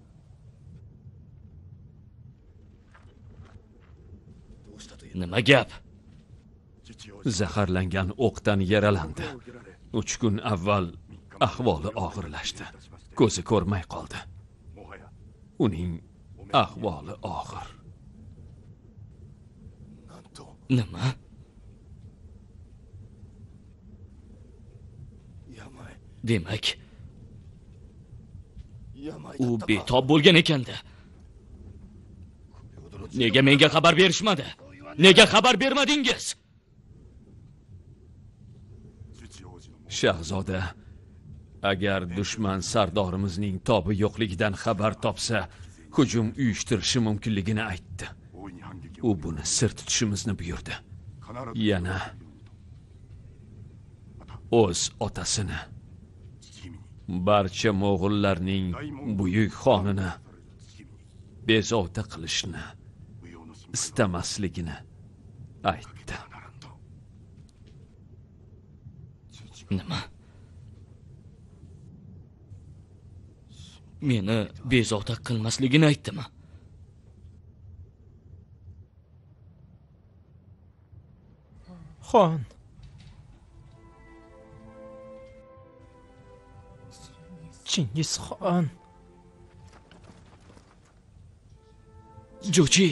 Nima gap? Zaharlangan o'qdan yaralandi. 3 kun avval ahvoli og'irlashdi. Ko'zi ko'rmay qoldi. Uning ahvoli og'ir. Nima? Demak, u betob bo'lgan ekanda. Nega menga xabar berishmadi? Nega xabar bermadingiz? Shahzoda agar dushman sardorimizning tobi yo'qligidan xabar topsa hujum uyushtirishi mumkinligini aytdi. U buni sir tutishimizni buyurdi. Yana o'z otasini, barcha mo'g'ullarning buyuk xonini bezovta qilishni istamasligini aytdi. Nima? Meni bezovta qilmasligini aytdimi? Xon. Chingizxon. Jo'chi.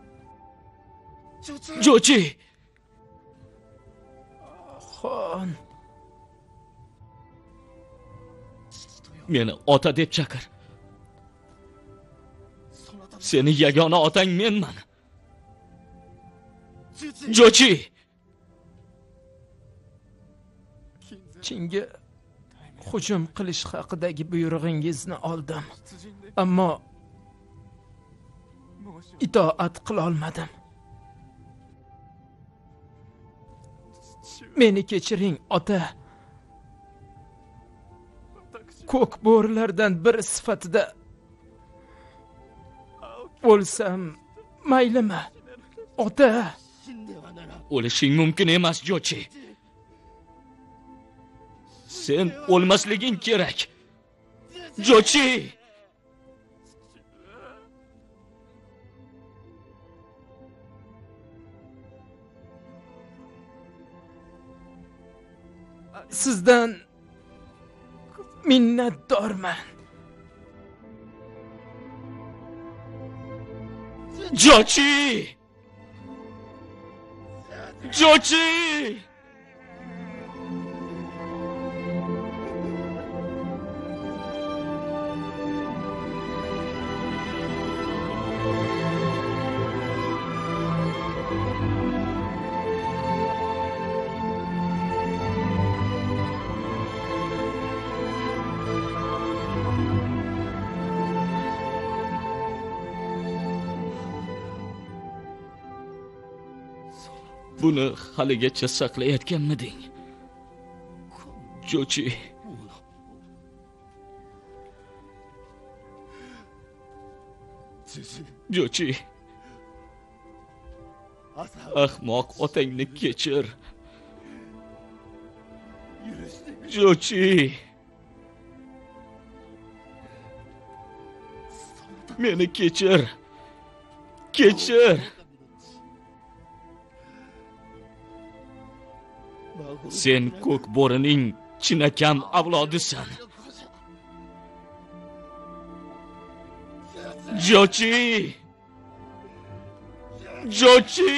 Jo'chi. Xon. Meni ota deb chaqir. Seni yagona otang menman. Jo'chi. Chinga hujum qilish haqidagi buyrug'ingizni oldim. Ammo itoat qila olmadim. Meni kechiring, ota. Ko'k bo'rilardan biri sifatida o'lsam maylimi, ota? O'lishing mumkin emas, Jo'chi. Sen o'lmasliging kerak. Jo'chi! Sizdan minnatdorman. Jo'chi! Jo'chi! Buni haligacha saqlayotganmiding? Jo'chi. Jo'chi. Ahmoq otangni kechir. Jo'chi. Meni kechir. Kechir. Sen ko'k bo'rining chinakam avlodisan. Jo'chi! Jo'chi!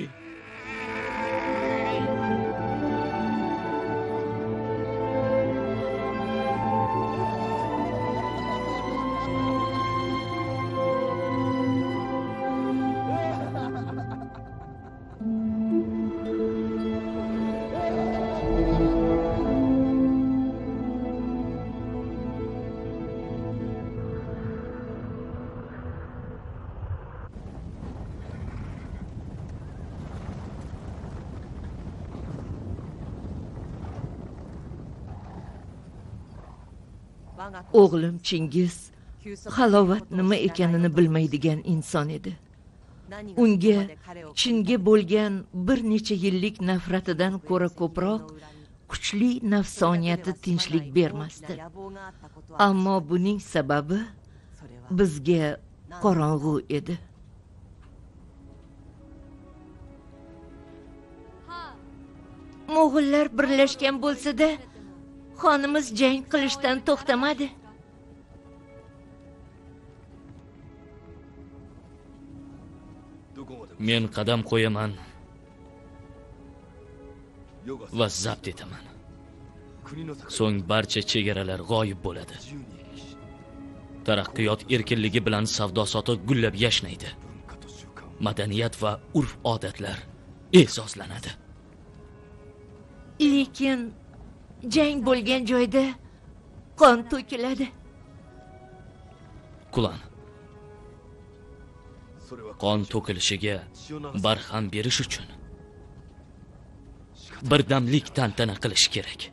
O'g'lim Chingiz halovat nima ekanini bilmaydigan inson edi. Unga Chinga bo'lgan bir necha yillik nafratidan ko'ra ko'proq kuchli nafsoniyati tinchlik bermasdi. Ammo buning sababi bizga qorong'u edi. Mo'g'ullar birlashgan bo'lsa-da, xonimiz jang qilishdan to'xtamadi. Men qadam qo'yaman va zabt etaman. So'ng barcha chegaralar g'oyib bo'ladi. Taraqqiyot erkinligi bilan savdo-sotiq gullab yashnaydi. Madaniyat va urf-odatlar e'zozlanadi. Lekin jang bo'lgan joyda qon to'kiladi. Kulon. Qon to'kilishiga barham berish uchun birdamlik tantana qilish kerak.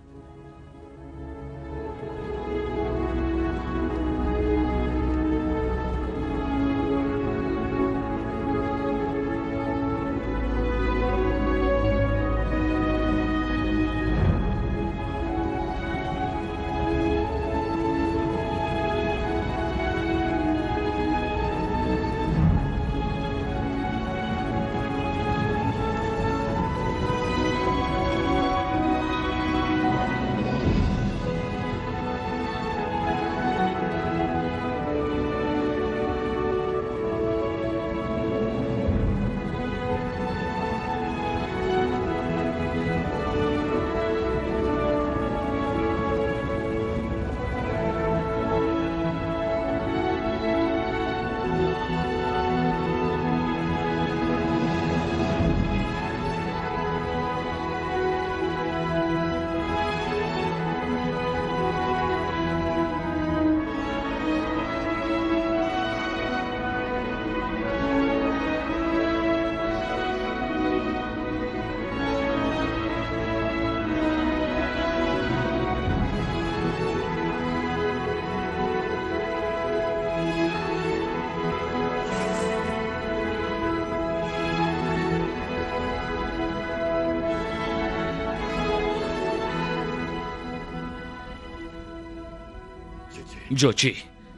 Jochi,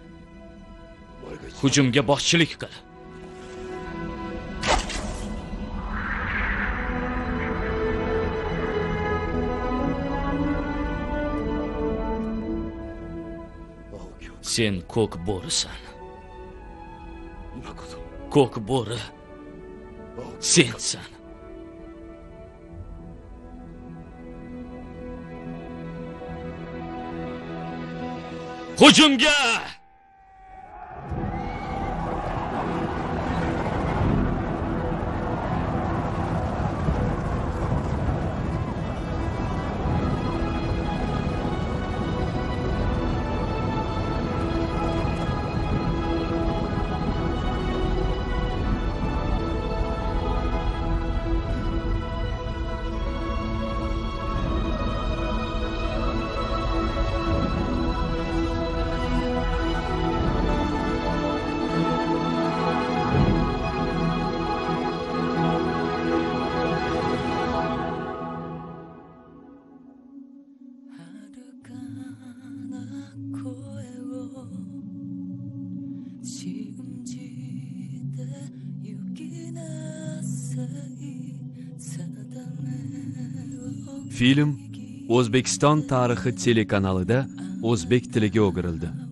hujumga boshchilik qil. Sen ko'k bo'risan. Ko'k bo'ri sensan. Hujumga! Film O'zbekiston tarixi telekanalida o'zbek tiliga o'girildi.